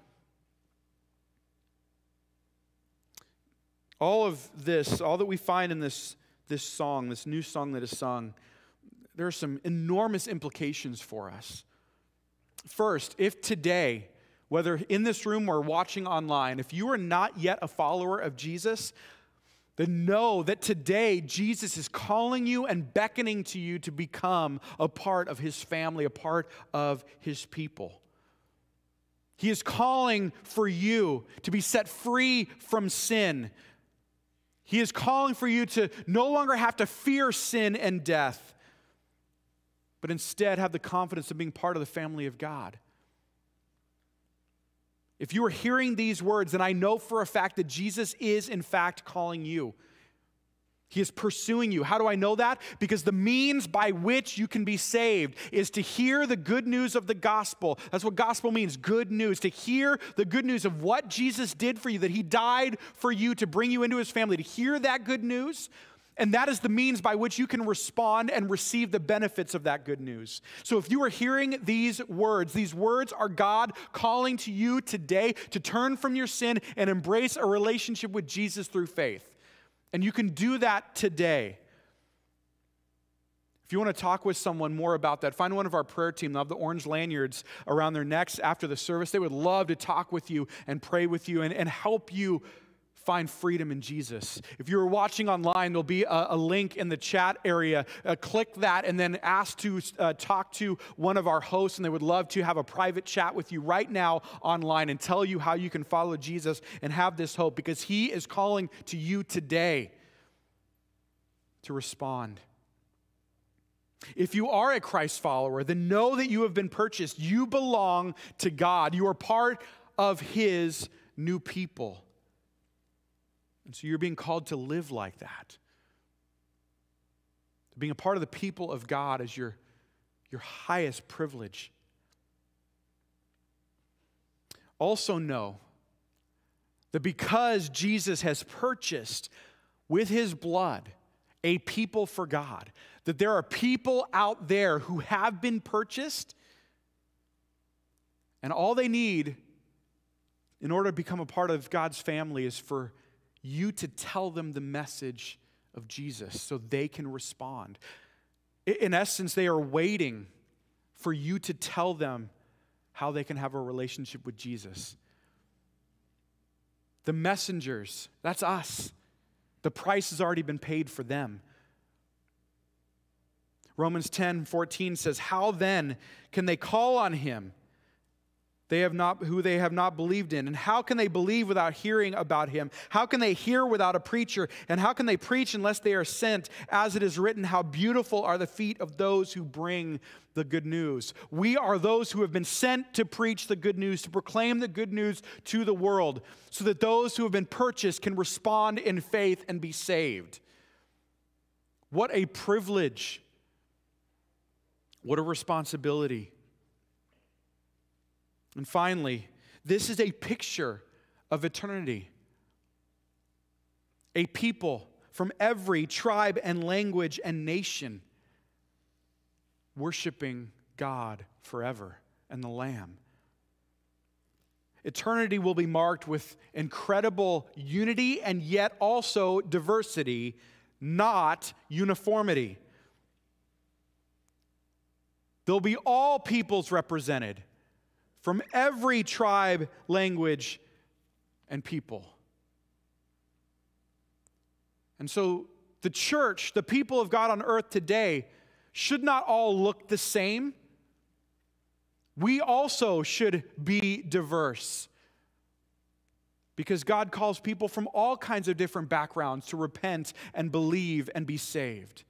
All of this, all that we find in this song, this new song that is sung, there are some enormous implications for us. First, if today, whether in this room or watching online, if you are not yet a follower of Jesus, then know that today Jesus is calling you and beckoning to you to become a part of his family, a part of his people. He is calling for you to be set free from sin. He is calling for you to no longer have to fear sin and death, but instead have the confidence of being part of the family of God. If you are hearing these words, then I know for a fact that Jesus is in fact calling you. He is pursuing you. How do I know that? Because the means by which you can be saved is to hear the good news of the gospel. That's what gospel means, good news. To hear the good news of what Jesus did for you, that he died for you to bring you into his family. To hear that good news, and that is the means by which you can respond and receive the benefits of that good news. So if you are hearing these words are God calling to you today to turn from your sin and embrace a relationship with Jesus through faith. And you can do that today. If you want to talk with someone more about that, find one of our prayer team. They'll have the orange lanyards around their necks after the service. They would love to talk with you and pray with you and help you find freedom in Jesus. If you're watching online, there'll be a link in the chat area. Click that and then ask to talk to one of our hosts, and they would love to have a private chat with you right now online and tell you how you can follow Jesus and have this hope, because he is calling to you today to respond. If you are a Christ follower, then know that you have been purchased. You belong to God. You are part of his new people. And so you're being called to live like that. Being a part of the people of God is your highest privilege. Also know that because Jesus has purchased with his blood a people for God, that there are people out there who have been purchased, and all they need in order to become a part of God's family is for you to tell them the message of Jesus so they can respond. In essence, they are waiting for you to tell them how they can have a relationship with Jesus. The messengers, that's us. The price has already been paid for them. Romans 10:14 says, "How then can they call on him who they have not believed in? And how can they believe without hearing about him? How can they hear without a preacher? And how can they preach unless they are sent? As it is written, how beautiful are the feet of those who bring the good news." We are those who have been sent to preach the good news, to proclaim the good news to the world, so that those who have been purchased can respond in faith and be saved. What a privilege. What a responsibility. And finally, this is a picture of eternity. A people from every tribe and language and nation worshiping God forever and the Lamb. Eternity will be marked with incredible unity and yet also diversity, not uniformity. There'll be all peoples represented from every tribe, language, and people. And so the church, the people of God on earth today, should not all look the same. We also should be diverse, because God calls people from all kinds of different backgrounds to repent and believe and be saved.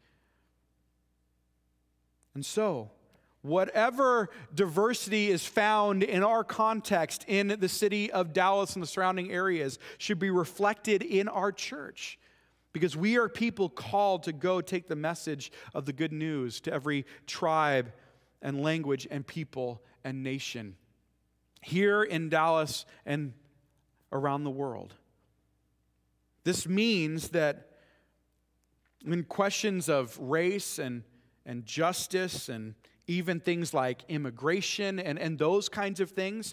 And so, whatever diversity is found in our context in the city of Dallas and the surrounding areas should be reflected in our church, because we are people called to go take the message of the good news to every tribe and language and people and nation here in Dallas and around the world. This means that in questions of race and justice and even things like immigration and those kinds of things,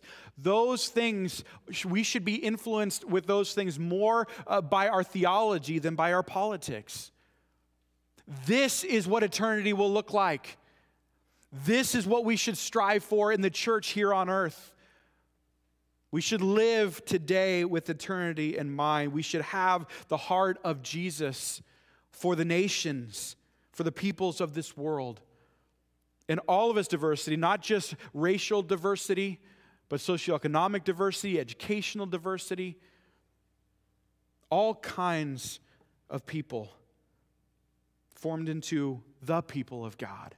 we should be influenced with those things more by our theology than by our politics. This is what eternity will look like. This is what we should strive for in the church here on earth. We should live today with eternity in mind. We should have the heart of Jesus for the nations, for the peoples of this world. In all of its diversity, not just racial diversity, but socioeconomic diversity, educational diversity, all kinds of people formed into the people of God.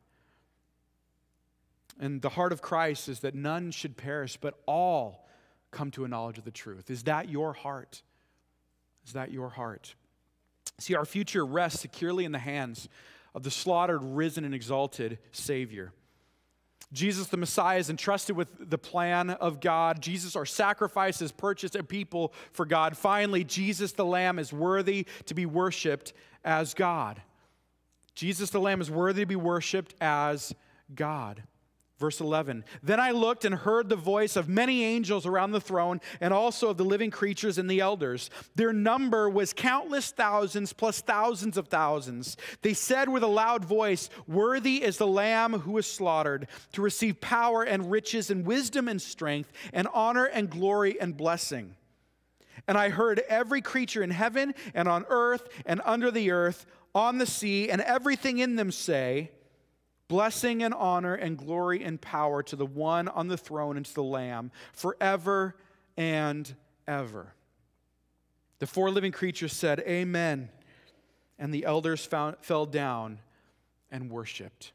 And the heart of Christ is that none should perish, but all come to a knowledge of the truth. Is that your heart? Is that your heart? See, our future rests securely in the hands of the slaughtered, risen, and exalted Savior. Jesus, the Messiah, is entrusted with the plan of God. Jesus, our sacrifice, has purchased a people for God. Finally, Jesus, the Lamb, is worthy to be worshiped as God. Jesus, the Lamb, is worthy to be worshiped as God. Verse 11, then I looked and heard the voice of many angels around the throne and also of the living creatures and the elders. Their number was countless thousands plus thousands of thousands. They said with a loud voice, worthy is the Lamb who was slaughtered to receive power and riches and wisdom and strength and honor and glory and blessing. And I heard every creature in heaven and on earth and under the earth, on the sea, and everything in them say, blessing and honor and glory and power to the one on the throne and to the Lamb forever and ever. The four living creatures said, Amen. And the elders fell down and worshiped.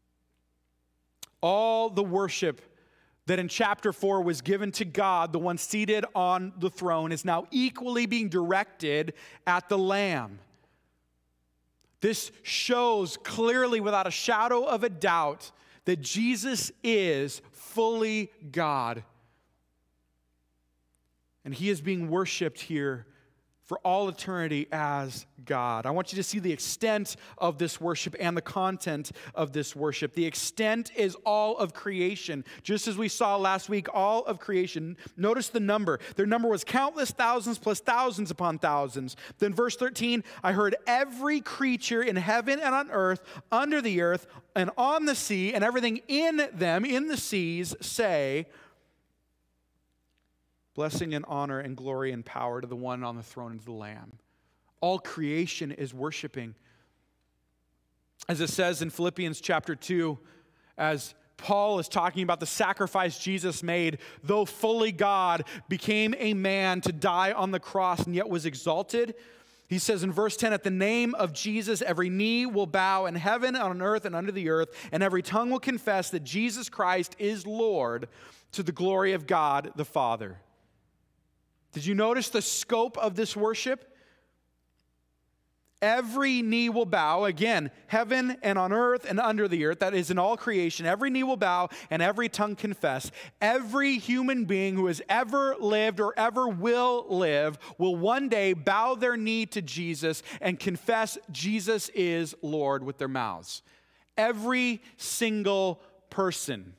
All the worship that in chapter 4 was given to God, the one seated on the throne, is now equally being directed at the Lamb. This shows clearly, without a shadow of a doubt, that Jesus is fully God. And he is being worshiped here for all eternity as God. I want you to see the extent of this worship and the content of this worship. The extent is all of creation. Just as we saw last week, all of creation. Notice the number. Their number was countless thousands plus thousands upon thousands. Then verse 13, I heard every creature in heaven and on earth, under the earth, and on the sea, and everything in them, in the seas, say, blessing and honor and glory and power to the one on the throne and to the Lamb. All creation is worshiping. As it says in Philippians chapter 2, as Paul is talking about the sacrifice Jesus made, though fully God, became a man to die on the cross and yet was exalted. He says in verse 10, at the name of Jesus, every knee will bow in heaven, on earth, and under the earth, and every tongue will confess that Jesus Christ is Lord, to the glory of God the Father. Did you notice the scope of this worship? Every knee will bow, again, heaven and on earth and under the earth, that is in all creation. Every knee will bow and every tongue confess. Every human being who has ever lived or ever will live will one day bow their knee to Jesus and confess Jesus is Lord with their mouths. Every single person.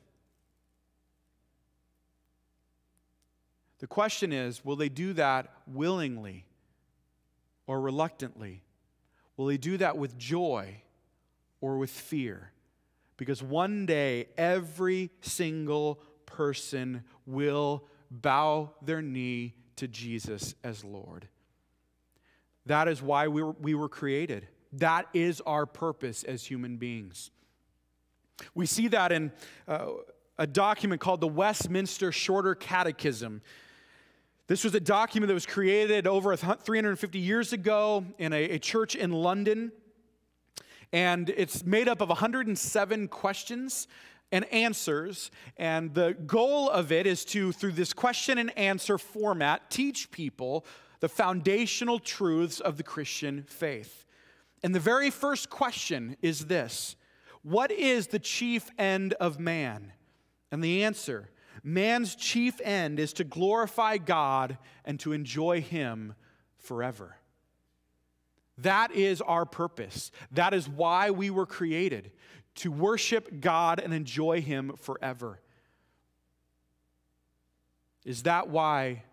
The question is, will they do that willingly or reluctantly? Will they do that with joy or with fear? Because one day, every single person will bow their knee to Jesus as Lord. That is why we were created. That is our purpose as human beings. We see that in a document called the Westminster Shorter Catechism. This was a document that was created over 350 years ago in a church in London. And it's made up of 107 questions and answers. And the goal of it is to, through this question and answer format, teach people the foundational truths of the Christian faith. And the very first question is this: what is the chief end of man? And the answer: man's chief end is to glorify God and to enjoy Him forever. That is our purpose. That is why we were created, to worship God and enjoy Him forever. Is that why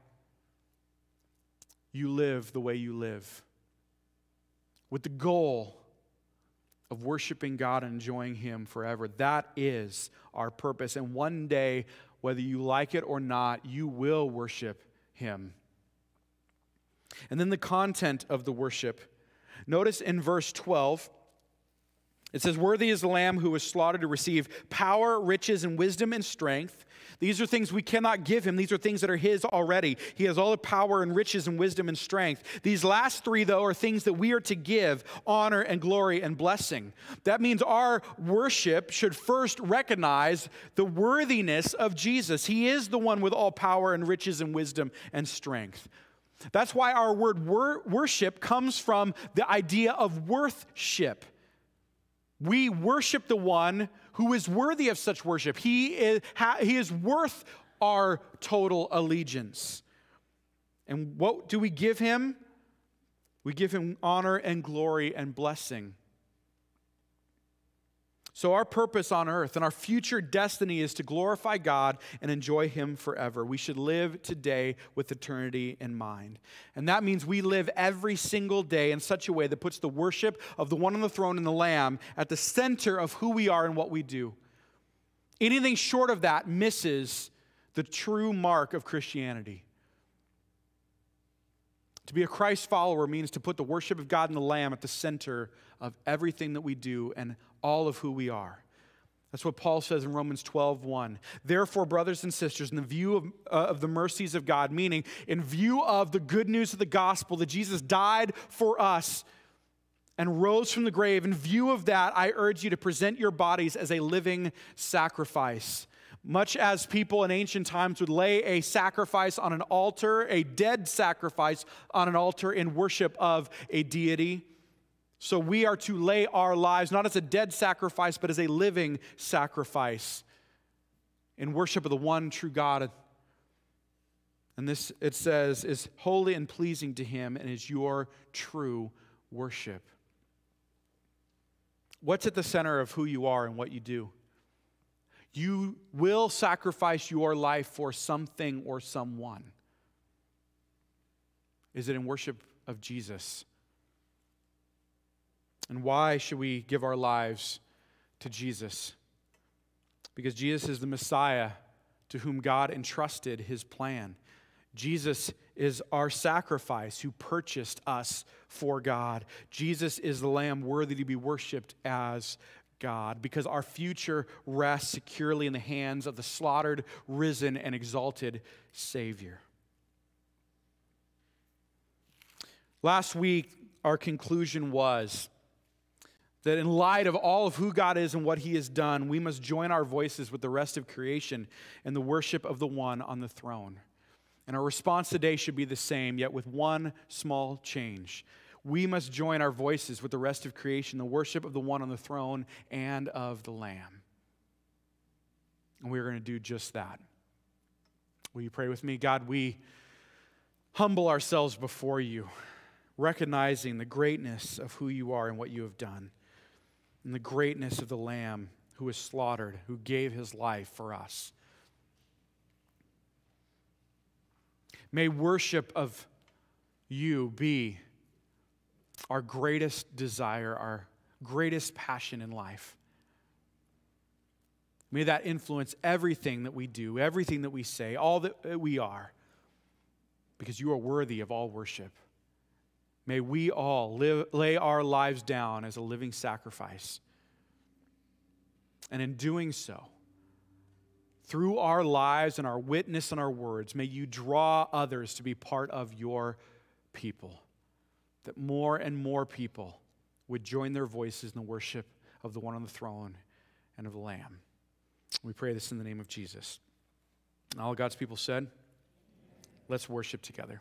you live the way you live? With the goal of worshiping God and enjoying Him forever. That is our purpose. And one day, whether you like it or not, you will worship Him. And then the content of the worship. Notice in verse 12, it says, worthy is the Lamb who was slaughtered to receive power, riches, and wisdom and strength. These are things we cannot give Him. These are things that are His already. He has all the power and riches and wisdom and strength. These last three, though, are things that we are to give: honor and glory and blessing. That means our worship should first recognize the worthiness of Jesus. He is the one with all power and riches and wisdom and strength. That's why our word worship comes from the idea of worthship. We worship the one who is worthy of such worship. He is worth our total allegiance. And what do we give Him? We give Him honor and glory and blessing. So our purpose on earth and our future destiny is to glorify God and enjoy Him forever. We should live today with eternity in mind. And that means we live every single day in such a way that puts the worship of the one on the throne and the Lamb at the center of who we are and what we do. Anything short of that misses the true mark of Christianity. To be a Christ follower means to put the worship of God and the Lamb at the center of everything that we do and all of who we are. That's what Paul says in Romans 12:1. Therefore, brothers and sisters, in the view of the mercies of God, meaning in view of the good news of the gospel that Jesus died for us and rose from the grave, in view of that, I urge you to present your bodies as a living sacrifice. Much as people in ancient times would lay a sacrifice on an altar, a dead sacrifice on an altar in worship of a deity, so we are to lay our lives not as a dead sacrifice, but as a living sacrifice in worship of the one true God. And this, it says, is holy and pleasing to Him and is your true worship. What's at the center of who you are and what you do? You will sacrifice your life for something or someone. Is it in worship of Jesus? And why should we give our lives to Jesus? Because Jesus is the Messiah to whom God entrusted His plan. Jesus is our sacrifice who purchased us for God. Jesus is the Lamb worthy to be worshiped as God, because our future rests securely in the hands of the slaughtered, risen, and exalted Savior. Last week, our conclusion was that in light of all of who God is and what He has done, we must join our voices with the rest of creation in the worship of the one on the throne. And our response today should be the same, yet with one small change. We must join our voices with the rest of creation, the worship of the one on the throne and of the Lamb. And we're going to do just that. Will you pray with me? God, we humble ourselves before You, recognizing the greatness of who You are and what You have done, and the greatness of the Lamb who was slaughtered, who gave His life for us. May worship of You be our greatest desire, our greatest passion in life. May that influence everything that we do, everything that we say, all that we are, because You are worthy of all worship. May we all lay our lives down as a living sacrifice. And in doing so, through our lives and our witness and our words, may You draw others to be part of Your people. That more and more people would join their voices in the worship of the one on the throne and of the Lamb. We pray this in the name of Jesus. And all God's people said, let's worship together.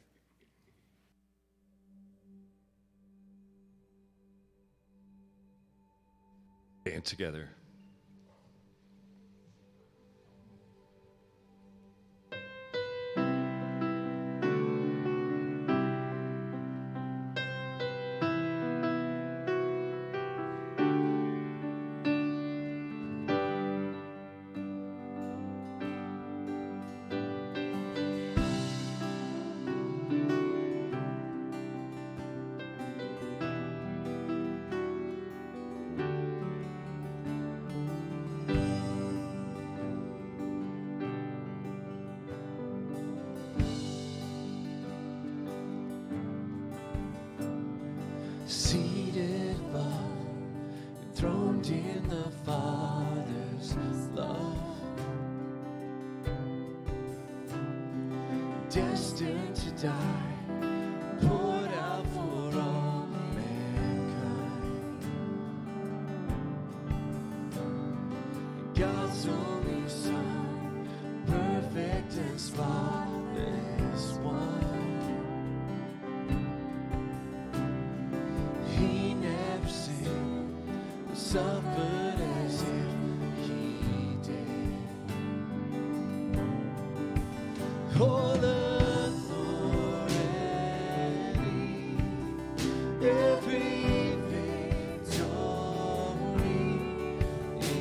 Stand together. Seated above, enthroned in the Father's love, destined to die, poured out for all mankind. God's only Son, perfect and spotless one. He never sinned, suffered as if He did. All authority, every victory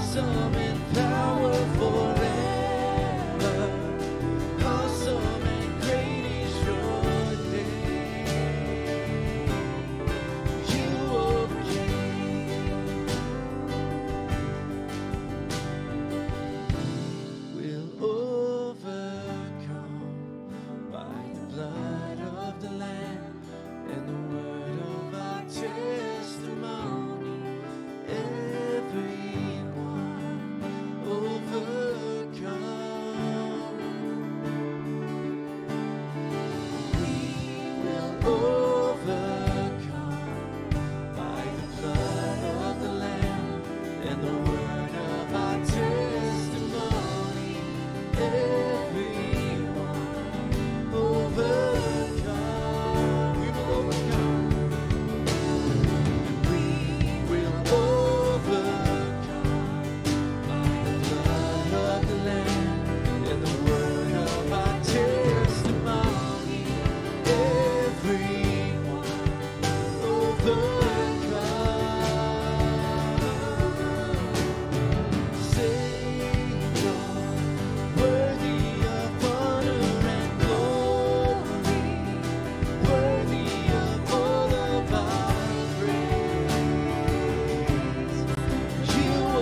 awesome in power forever. Awesome and great is your name. You, O King, will overcome by the blood of the Lamb and the word of our testimony. Everyone overcome. We will overcome by the blood of the Lamb and the word of our testimony. Everyone overcome. We will overcome. We will overcome by the blood of the Lamb and the word of our testimony. Everyone overcome. Savior, worthy of honor and glory, worthy of all of our praise. You, O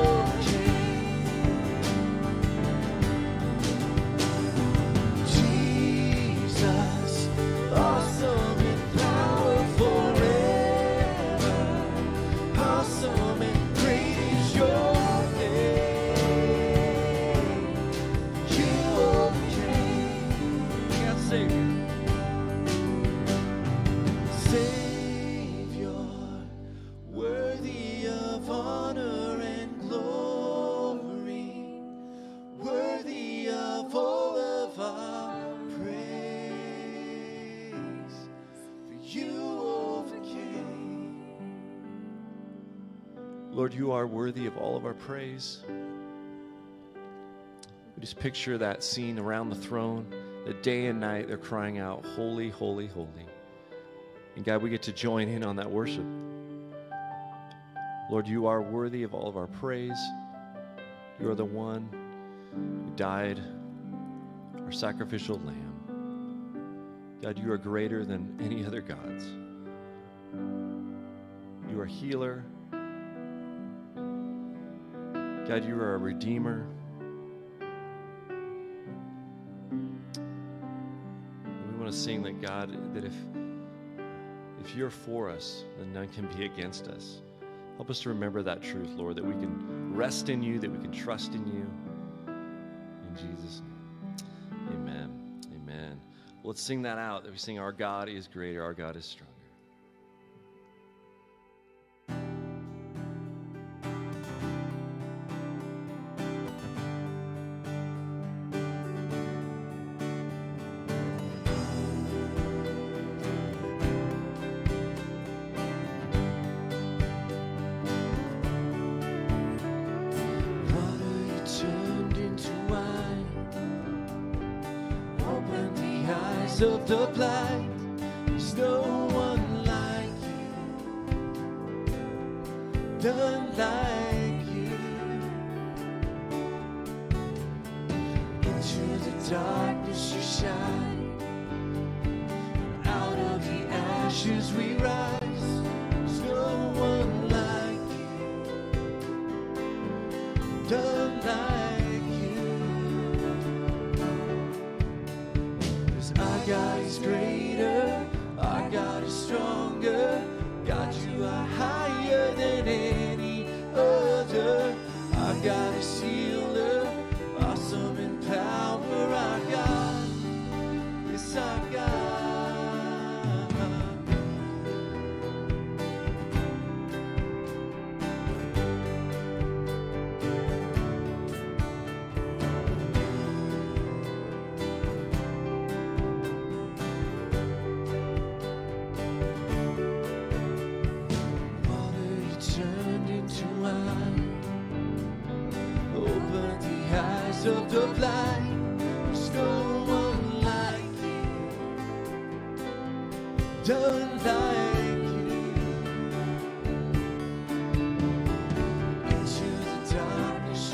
King, Jesus, awesome in power forever. Awesome and great is your name. You, O King, God Savior. Savior, worthy of honor and glory, worthy of all of our praise. For you, O King. Lord, you are worthy of all of our praise. We just picture that scene around the throne, that day and night they're crying out, holy, holy, holy. And God, we get to join in on that worship. Lord, you are worthy of all of our praise. You are the one who died, our sacrificial lamb. God, you are greater than any other gods. You are healer. God, you are a redeemer. We want to sing that, God, that if you're for us, then none can be against us. Help us to remember that truth, Lord, that we can rest in you, that we can trust in you. In Jesus' name, amen. Amen. Let's sing that out, that we sing, our God is greater, our God is stronger. Water you turned into wine, open the eyes of the blind. There's no one like you, none like you. Into the darkness you shine, out of the ashes we rise. There's no one like you, none like you. 'Cause our God is greater, our God is stronger. God, you are higher than any other. Our God is healer, awesome in power. Our God is our God. Water you turned into wine, open the eyes of the blind. There's no one like you, none like you. Into the darkness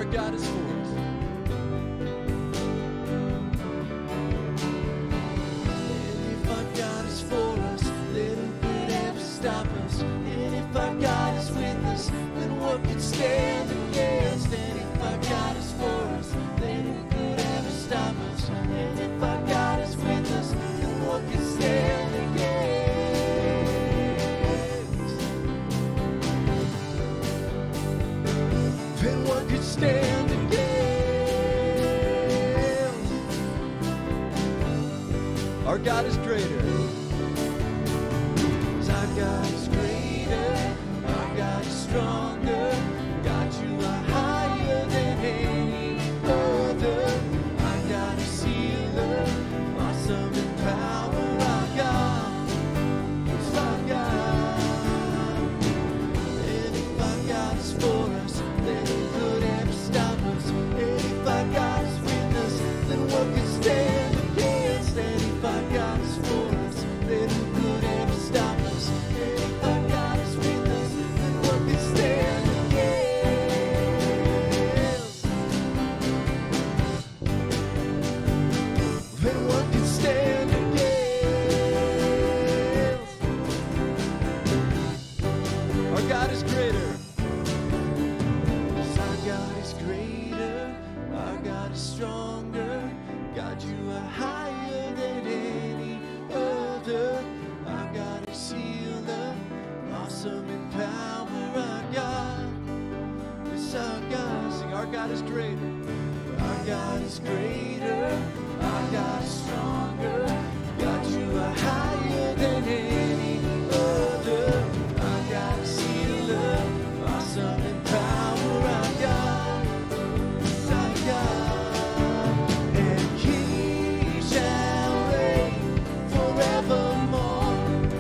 our God is for us. And if our God is for us, then who could ever stop us? And if our God is with us, then what could stand against? And if our God is for us, then who could ever stop us? And if our God is with us, then what could stand against? Then what could stand against? Our God is greater. 'Cause our God is greater. Our God is stronger. God, you are higher than any other. Our God is healer. Awesome in power. Our God is our God. And if our God is for us, then who could ever stop us? And if our God is with us, then what could stand against? And if our God is for us, then who could ever stop us? And if our God is with us, then what could stand against? Then what could stand against? Our God is greater. 'Cause our God is greater, our God is stronger. God, you are higher than any other. Our God is healer, awesome in power. Our God is our God. Sing, our God is greater. Our God is greater, our God is stronger. God, you are higher than any other. Our God is healer, awesome in power. Our God is our God, and He shall reign forevermore,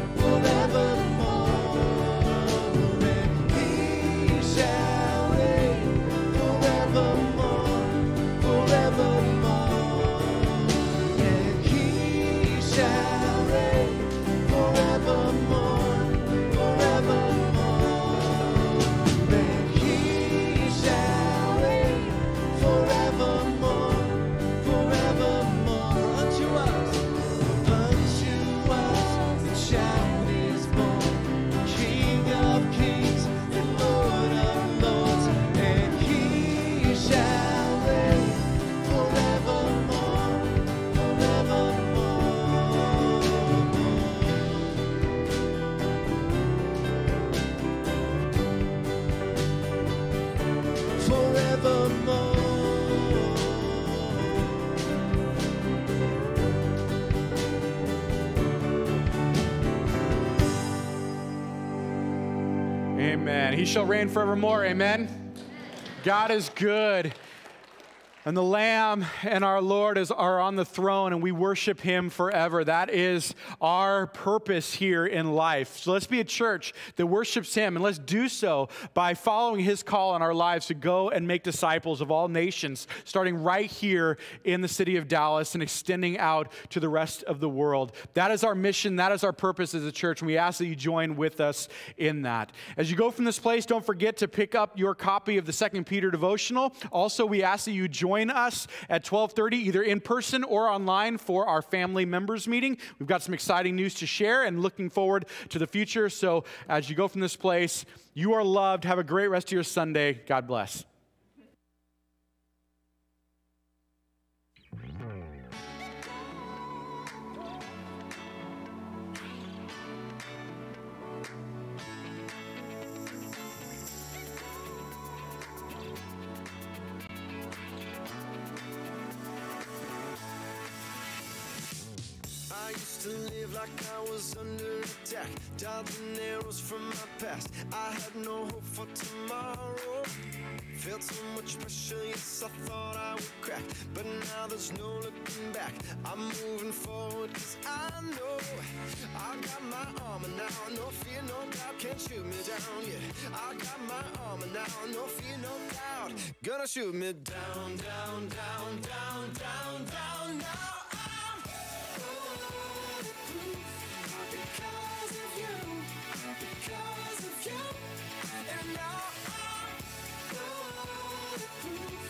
forevermore. And He shall reign forevermore, forevermore. And He shall reign forevermore, forevermore. And He shall reign forevermore, forevermore. Unto us the child is born, King of kings and Lord of lords, and He shall reign forevermore, forevermore. Amen. He shall reign forevermore. Amen. God is good. And the Lamb and our Lord are on the throne, and we worship Him forever. That is our purpose here in life. So let's be a church that worships Him, and let's do so by following His call in our lives to go and make disciples of all nations, starting right here in the city of Dallas and extending out to the rest of the world. That is our mission. That is our purpose as a church, and we ask that you join with us in that. As you go from this place, don't forget to pick up your copy of the 2 Peter devotional. Also, we ask that you join us at 12:30, either in person or online, for our family members meeting. We've got some exciting news to share and looking forward to the future. So as you go from this place, you are loved. Have a great rest of your Sunday. God bless. I used to live like I was under attack, dodging arrows from my past. I had no hope for tomorrow. Felt so much pressure, yes, I thought I would crack, but now there's no looking back. I'm moving forward, cause I know I got my armor now. No fear, no doubt, can't shoot me down, yeah. I got my armor now, no fear, no doubt, gonna shoot me down, down, down, down, down, down. Now I'm bulletproof because of you, and now I'm bulletproof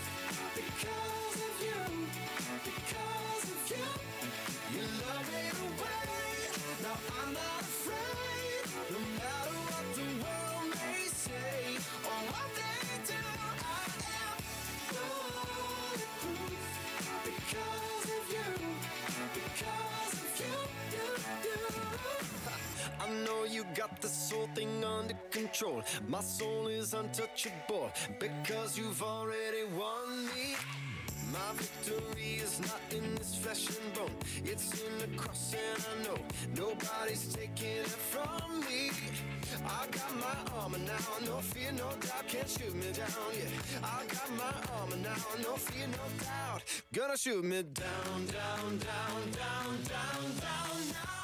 got this whole thing under control. My soul is untouchable because you've already won me. My victory is not in this flesh and bone. It's in the cross, and I know nobody's taking it from me. I got my armor now, no fear, no doubt, can't shoot me down, yeah. I got my armor now, no fear, no doubt, gonna shoot me down, down, down, down, down, down, now.